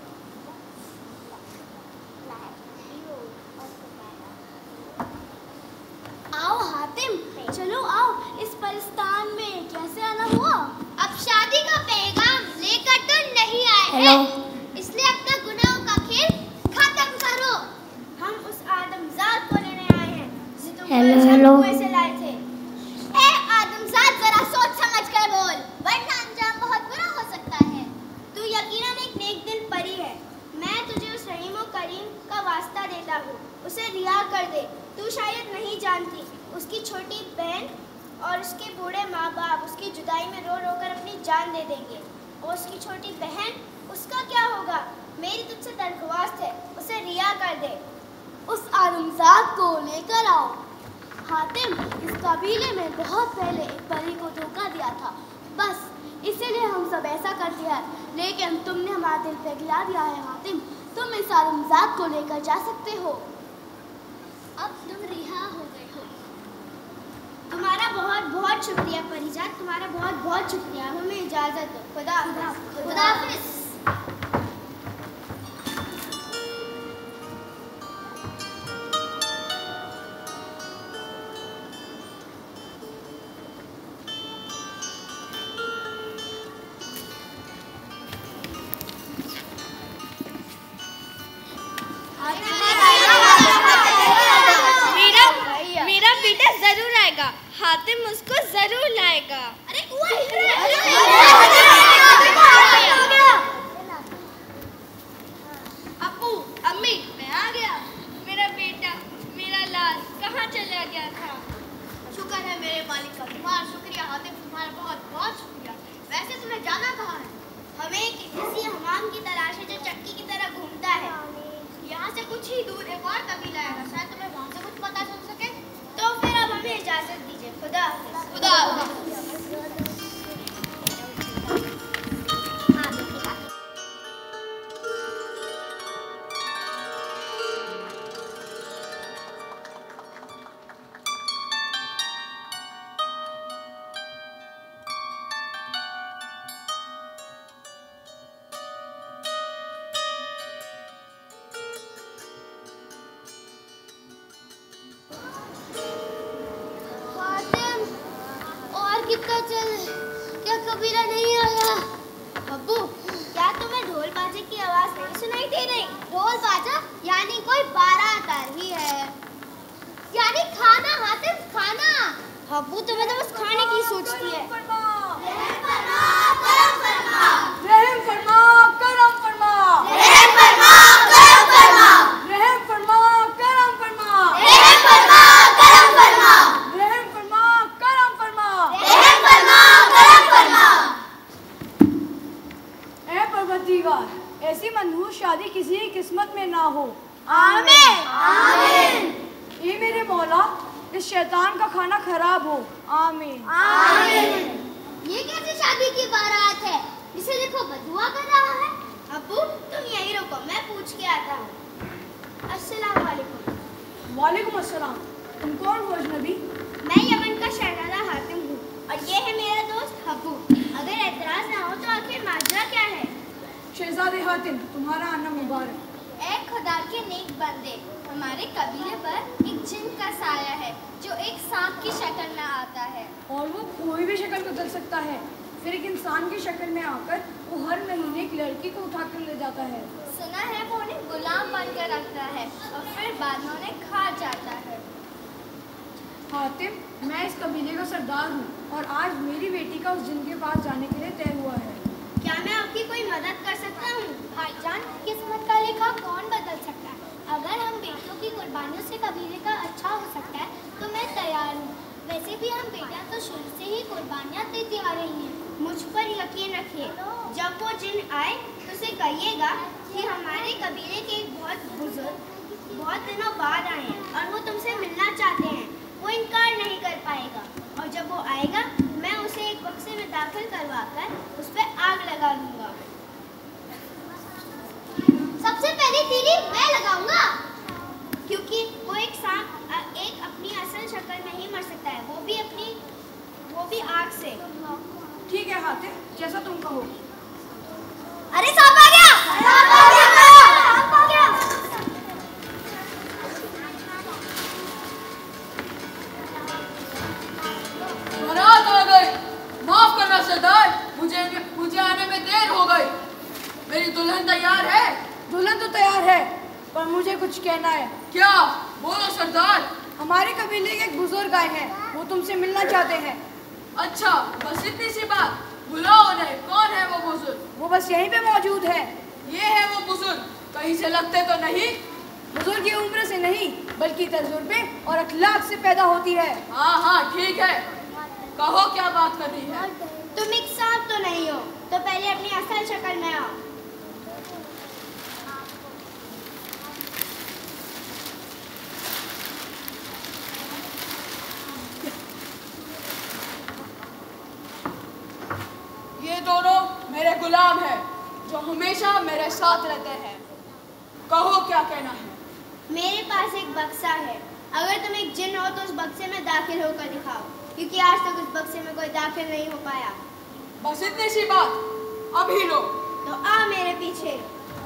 आओ हातिम, चलो आओ। इस परिस्तान में कैसे आना हुआ? अब शादी का पैगाम लेकर तो नहीं आए हैं, इसलिए अपना गुनाहों का खेल खत्म करो। हम उस आदमजात को लेने आए हैं जिसे तुम कुएं से लाए थे। ए आदमजात, जरा सोच समझ कर बोल, वरना अंजाम बहुत बुरा हो सकता है। तू यकीनन एक नेक दिल परी है। मैं तुझे उस रहीम और करीम का वास्ता देता हूँ, उसे रिहा कर दे। तू शायद नहीं जानती, उसकी छोटी बहन और उसके बूढ़े माँ बाप उसकी जुदाई में रो रो कर अपनी जान दे देंगे। और उसकी छोटी बहन, उसका क्या होगा? मेरी तुझसे दरख्वास्त है, उसे रिहा कर दे। उस आदमजात को लेकर आओ। हातिम, इस कबीले में बहुत पहले एक परी को धोखा दिया था, बस इसीलिए हम सब ऐसा करते हैं। लेकिन तुमने हमारा दिल पिघला दिया है हातिम, तुम इस आदमजात को लेकर जा सकते हो। अब तुम रिहा हो गए हो। तुम्हारा बहुत बहुत शुक्रिया परिजात, तुम्हारा बहुत बहुत शुक्रिया। हमें इजाजत दो। खुदा खुदा हाफिज। हातिम उसको जरूर लाएगा। अरे अप्पू, अम्मी, मैं आ गया। मेरा बेटा, मेरा लाल कहाँ चला गया था? शुक्र है मेरे मालिक का, तुम्हारा शुक्रिया हातिम, तुम्हारा बहुत बहुत शुक्रिया। वैसे तुम्हें जाना कहाँ है? हमें किसी हमाम की तलाश है जो चक्की की तरह घूमता है। यहाँ से कुछ ही दूर एक और कबीला है, शायद तुम्हें वहाँ से कुछ पता चल सके। तो फिर अब हमें इजाजत दीजिए। खुदा खुदा कितना चल, क्या कबीला नहीं आया? अब्बू, क्या तुम्हें ढोल बाजे की आवाज नहीं सुनाई दे रही? ढोल बाजा यानी कोई बारात आ रही है, यानी खाना हातिम, खाना। अब्बू, तुम्हें तो बस खाने की सोचती है। रहम फरमा, करम फरमा, रहम फरमा, करम फरमा, रहम फरमा, करम फरमा, रहम फरमा, करम फरमा, रहम फरमा, करम फरमा, रहम फरमा, करम फरमा, रहम फरमा, करम फरमा। ऐ परवरदिगार, ऐसी मनहूस शादी किसी की किस्मत में ना हो। आमीन, आमीन, ये मेरे मौला, इस शैतान का खाना खराब हो। आमीन, आमीन। ये कैसी शादी की बारात है? इसे देखो बदुआ कर रहा है। अब्बू, तुम यहीं रुको, मैं पूछ के आता हूँ। अस्सलाम वालेकुम। वालेकुम अस्सलाम। तुम कौन हो अजनबी? मैं यमन का शहजादा हातिम हूँ और ये है मेरा दोस्त हब्बू। अगर एतराज ना हो तो आखिर माजरा क्या है? शहजादे हातिम, तुम्हारा आना मुबारक। ऐ खुदा के नेक बंदे, हमारे कबीले पर एक जिन का साया है जो एक सांप की शक्ल में आता है। और वो कोई भी शक्ल बदल सकता है, फिर एक इंसान की शक्ल में आकर वो हर महीने एक लड़की को उठाकर ले जाता है। सुना है वो उन्हें गुलाम बनकर रखता है और फिर बाद में उन्हें खा जाता है। हातिम, मैं इस कबीले का सरदार हूँ और आज मेरी बेटी का उस जिन के पास जाने के लिए तय हुआ है। क्या मैं आपकी कोई मदद कर सकता हूँ? भाईजान, किस्मत का लेखा कौन बदल सकता है? अगर हम बेटों की कुर्बानियों से कबीले का अच्छा हो सकता है तो मैं तैयार हूँ। वैसे भी हम बेटा तो शुरू से ही कुर्बानियाँ देती आ रही हैं। मुझ पर यकीन रखिए, जब वो जिन आए तो उसे कहिएगा कि हमारे कबीले के एक बहुत बुजुर्ग बहुत दिनों बाद आए हैं और वो तुमसे मिलना चाहते हैं। वो इनकार नहीं कर पाएगा और जब वो आएगा मैं उसे एक बक्से में दाखिल करवा कर उस पर आग लगा दूंगा। सबसे पहले तीली मैं लगाऊंगा क्योंकि वो एक सांप एक अपनी असल शक्ल में ही मर सकता है, वो भी अपनी वो भी आग से। ठीक है हातिम, जैसा तुम कहो। अरे सांप आ गया! सांप आ गया! सांप आ गया! बारात आ गई। माफ करना सरदार, मुझे मुझे आने में देर हो गई। मेरी दुल्हन तैयार है? दुल्हन तो तैयार है, पर मुझे कुछ कहना है। क्या? बोलो सरदार। हमारे कबीले के एक बुजुर्ग आए हैं, वो तुमसे मिलना चाहते हैं। अच्छा, बस इतनी सी बात? बुलाओ उन्हें। कौन है वो बुजुर्ग? वो बस यहीं पे मौजूद है। ये है वो बुजुर्ग? कहीं से लगते तो नहीं? बुजुर्ग की उम्र से नहीं, बल्कि तजुर्बे और अखलाक से पैदा होती है। हाँ हाँ ठीक है, कहो क्या बात करनी है। तुम एक सांप तो नहीं हो, तो पहले अपनी असल शक्ल में आओ। ये दोनों मेरे गुलाम हैं, जो हमेशा मेरे साथ रहते हैं। कहो क्या कहना है। मेरे पास एक बक्सा है, अगर तुम एक जिन हो तो उस बक्से में दाखिल होकर दिखाओ, क्योंकि आज तक उस बक्से में कोई दाखिल नहीं हो पाया। बस इतनी सी बात? अभी लो। तो आ मेरे पीछे।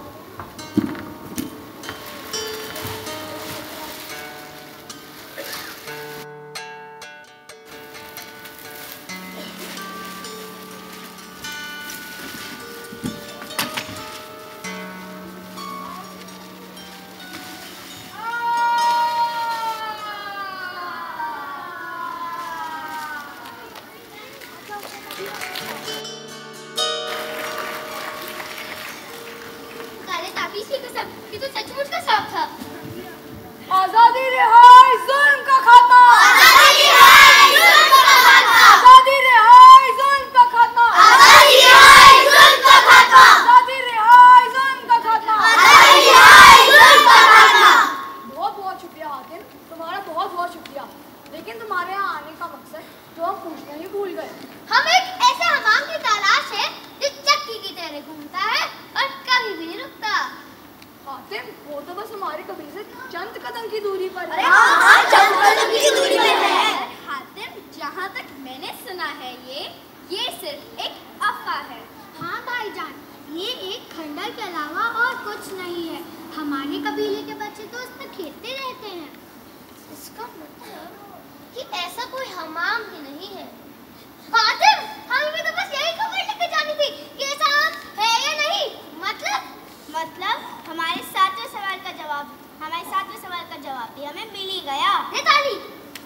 ये तो सचमुच का सांप था। आजादी रिहाई जुल्म का खात्मा। आजादी रिहाई जुल्म का खात्मा। आजादी रिहाई जुल्म का खात्मा। आजादी रिहाई जुल्म का खात्मा। आजादी रिहाई जुल्म का खात्मा। आजादी रिहाई जुल्म का खात्मा। बहुत बहुत शुक्रिया हातिम, तुम्हारा बहुत बहुत शुक्रिया। लेकिन तुम्हारे यहाँ आने का मकसद जो हम पूछना ही भूल गए। हम एक ऐसे हमाम की तलाश है जो चक्की की तरह घूमता है और कभी भी नहीं रुकता। हातिम, वो तो बस हमारे कबीले से चंद कदम की दूरी पर है। हाँ, हाँ, चंद कदम की दूरी पर है। हातिम, जहाँ तक मैंने सुना है ये ये सिर्फ एक अफवाह है। हाँ भाईजान, ये एक खंडर के अलावा और कुछ नहीं है। हमारे कबीले के बच्चे तो इसमें खेलते रहते हैं। इसका मतलब कि ऐसा कोई हमाम ही नहीं है। हातिम, हमें तो बस यही खबर लेकर जानी थी कि ऐसा आम है या नहीं। मतलब मतलब हमारे सातवें सवाल का जवाब हमारे सातवें सवाल का जवाब भी हमें मिल ही गया। ताली।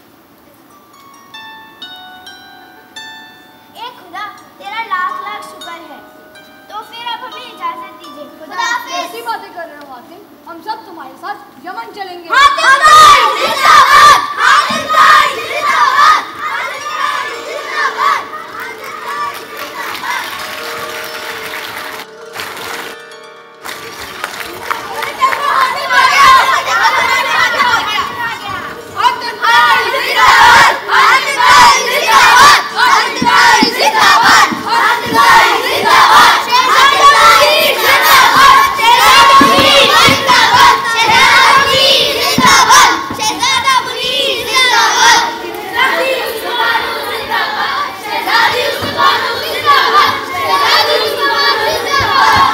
ए खुदा, तेरा लाख लाख शुक्र है। तो फिर अब हमें इजाजत दीजिए। खुदा हाफिज़। ऐसी बातें कर रहे हो हातिम, हम सब तुम्हारे साथ यमन चलेंगे। हातिम भाई जिंदाबाद! हातिम भाई जिंदाबाद! हातिम भाई जिंदाबाद! हातिम भाई जिंदाबाद! हातिम आ गया! हातिम आ गया! हातिम भाई जिंदाबाद! हातिम भाई जिंदाबाद! हातिम भाई जिंदाबाद! हातिम भाई जिंदाबाद! हातिम भाई जिंदाबाद! शहजादा मुनीर जिंदाबाद! शहजादा मुनीर जिंदाबाद! शहजादा मुनीर जिंदाबाद! शहजादी उस्मानु जिंदाबाद! शहजादी उस्मानु जिंदाबाद! शहजादी उस्मानु जिंदाबाद!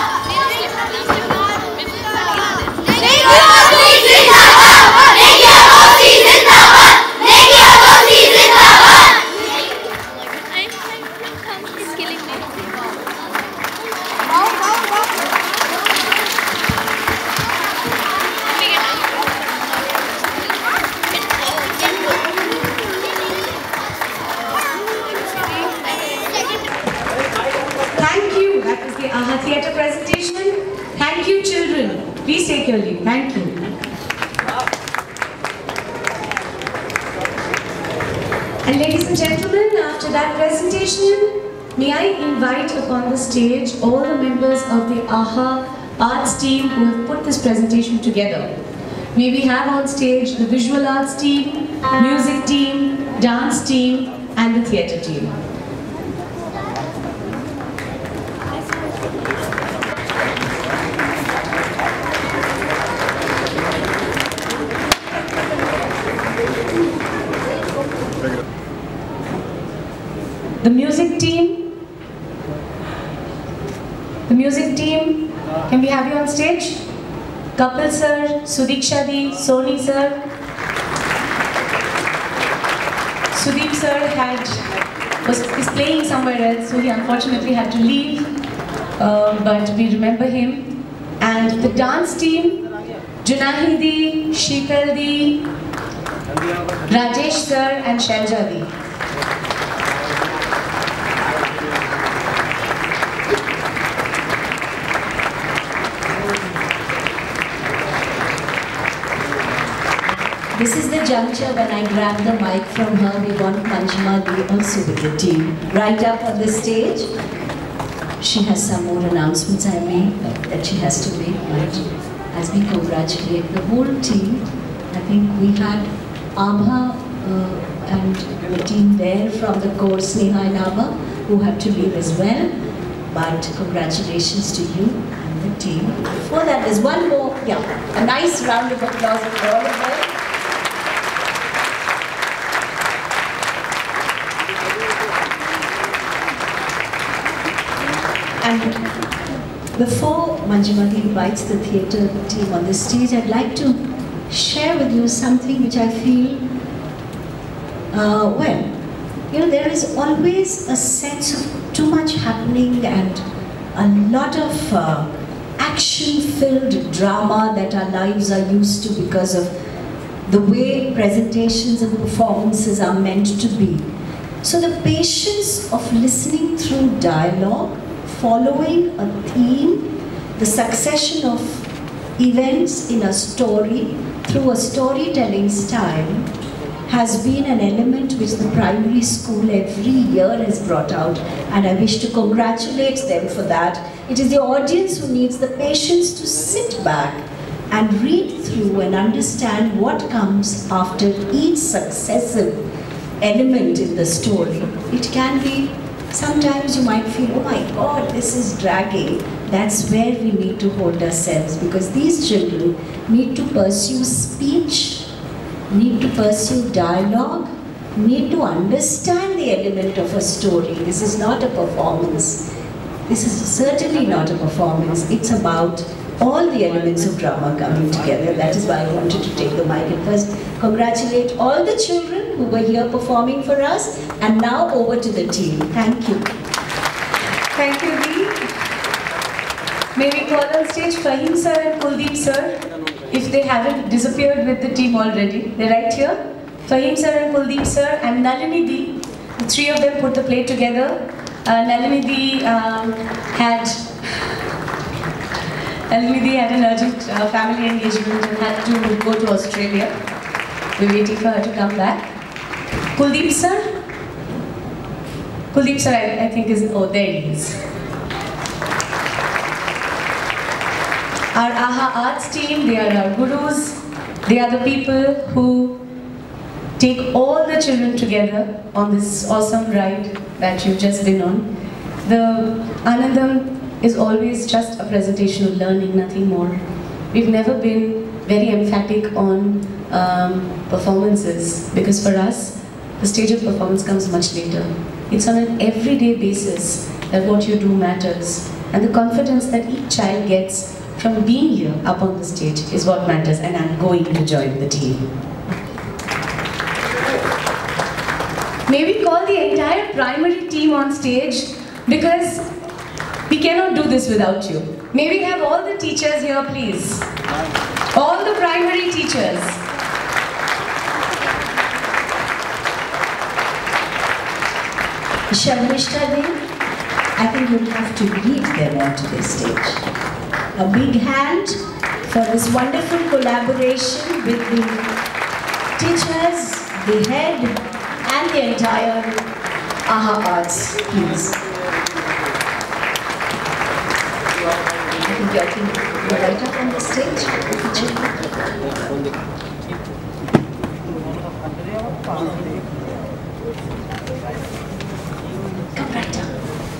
नेकिया गौसी जिंदाबाद! नेकिया गौसी जिंदाबाद! नेकिया गौसी जिंदाबाद! Thank you. That was the AHA Theatre presentation. Thank you, children. Please take your leave. Thank you. And ladies and gentlemen, after that presentation, may I invite upon the stage all the members of the AHA arts team who have put this presentation together. May we have on stage the visual arts team, music team, dance team, and the theatre team. The music team, the music team, can we have you on stage? Kapil sir, Sudiksha di, Soni sir. Sudeep sir had, was is playing somewhere else, so he unfortunately had to leave, uh, but we remember him. And the dance team, Junahi di, Sheetal di, Rajesh sir and Shailja di. This is the juncture when I grab the mic from her. We want Manjima Di also with the team right up on the stage. She has some more announcements I made that she has to make, but as we congratulate the whole team, I think we had Abha uh, and the team there from the course, Neha and Abha, who had to leave as well. But congratulations to you and the team. Before that, there's one more, yeah, a nice round of applause for all of them. And before Manjima Di invites the theatre team on the stage, I'd like to share with you something which I feel, uh, well, you know, there is always a sense of too much happening and a lot of uh, action-filled drama that our lives are used to because of the way presentations and performances are meant to be. So the patience of listening through dialogue, following a theme, the succession of events in a story through a storytelling style has been an element which the primary school every year has brought out, and I wish to congratulate them for that. It is the audience who needs the patience to sit back and read through and understand what comes after each successive element in the story. It can be, sometimes you might feel, oh my God, this is dragging. That's where we need to hold ourselves, because these children need to pursue speech, need to pursue dialogue, need to understand the element of a story. This is not a performance. This is certainly not a performance. It's about all the elements of drama coming together. That is why I wanted to take the mic and first congratulate all the children who were here performing for us, and now over to the team. Thank you. Thank you, Dee. May we call on stage Fahim sir and Kuldeep sir, if they haven't disappeared with the team already. They're right here. Fahim sir and Kuldeep sir and Nalini Dee. The three of them put the play together. Uh, Nalini Dee um, had Nalini Dee had an urgent uh, family engagement and had to go to Australia. We're waiting for her to come back. Kuldeep sir? Kuldeep sir, I, I think is, oh, there he is. Our AHA Arts team, they are our gurus. They are the people who take all the children together on this awesome ride that you've just been on. The Anandam is always just a presentation of learning, nothing more. We've never been very emphatic on um, performances, because for us, the stage of performance comes much later. It's on an everyday basis that what you do matters. And the confidence that each child gets from being here up on the stage is what matters, and I'm going to join the team. May we call the entire primary team on stage, because we cannot do this without you. May we have all the teachers here, please. All the primary teachers. Sharmishta Di, I think you'll have to lead them onto the stage. A big hand for this wonderful collaboration with the teachers, the head, and the entire AHA Arts, please. I think you're, you're right up on the stage. Come right up.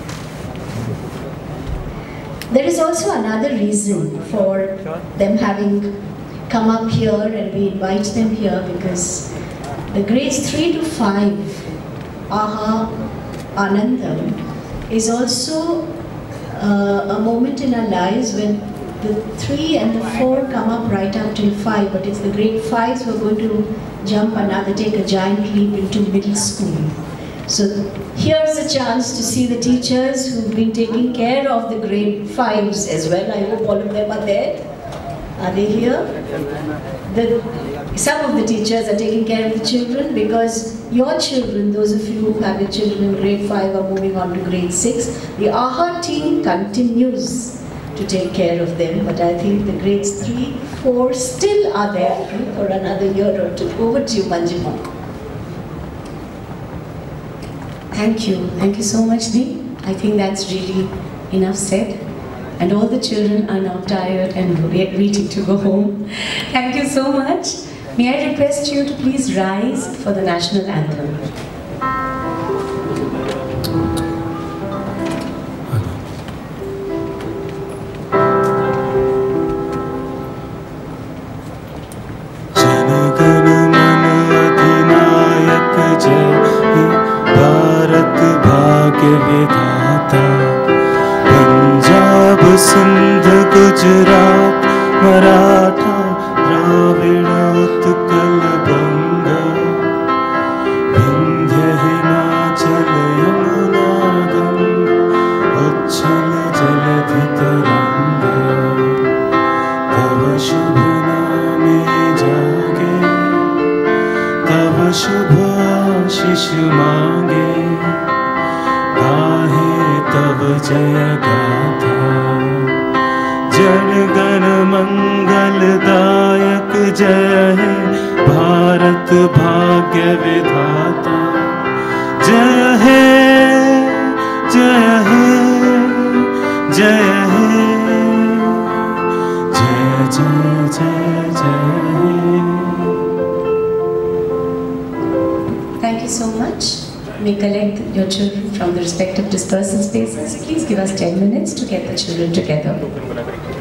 There is also another reason for them having come up here, and we invite them here because the grades three to five AHA Anandam is also uh, a moment in our lives when the three and the four come up right up till five, but it's the grade fives who are going to jump another, take a giant leap into middle school. So here's a chance to see the teachers who've been taking care of the grade fives as well. I hope all of them are there. Are they here? The, some of the teachers are taking care of the children because your children, those of you who have your children in grade five are moving on to grade six. The AHA team continues to take care of them, but I think the grades three, four still are there for another year or two. Over to you, Manjima. Thank you. Thank you so much, Dee. I think that's really enough said. And all the children are now tired and waiting to go home. Thank you so much. May I request you to please rise for the national anthem. Sindh Gujarat Maratha Dravida Utkal बंग विंध्य हिमाचल यमुना गंगा उच्छल जलधि तरंग तव शुभ नामे जागे तव शुभ आशीष मांगे गाहे तव जय गाथा जन गण मंगलदायक जय हे भारत भाग्य विधाता जय हे जय हे जय हे जय जय जय जय। Thank you so much. May collect your children from the respective dispersal spaces. Please give us ten minutes to get the children together.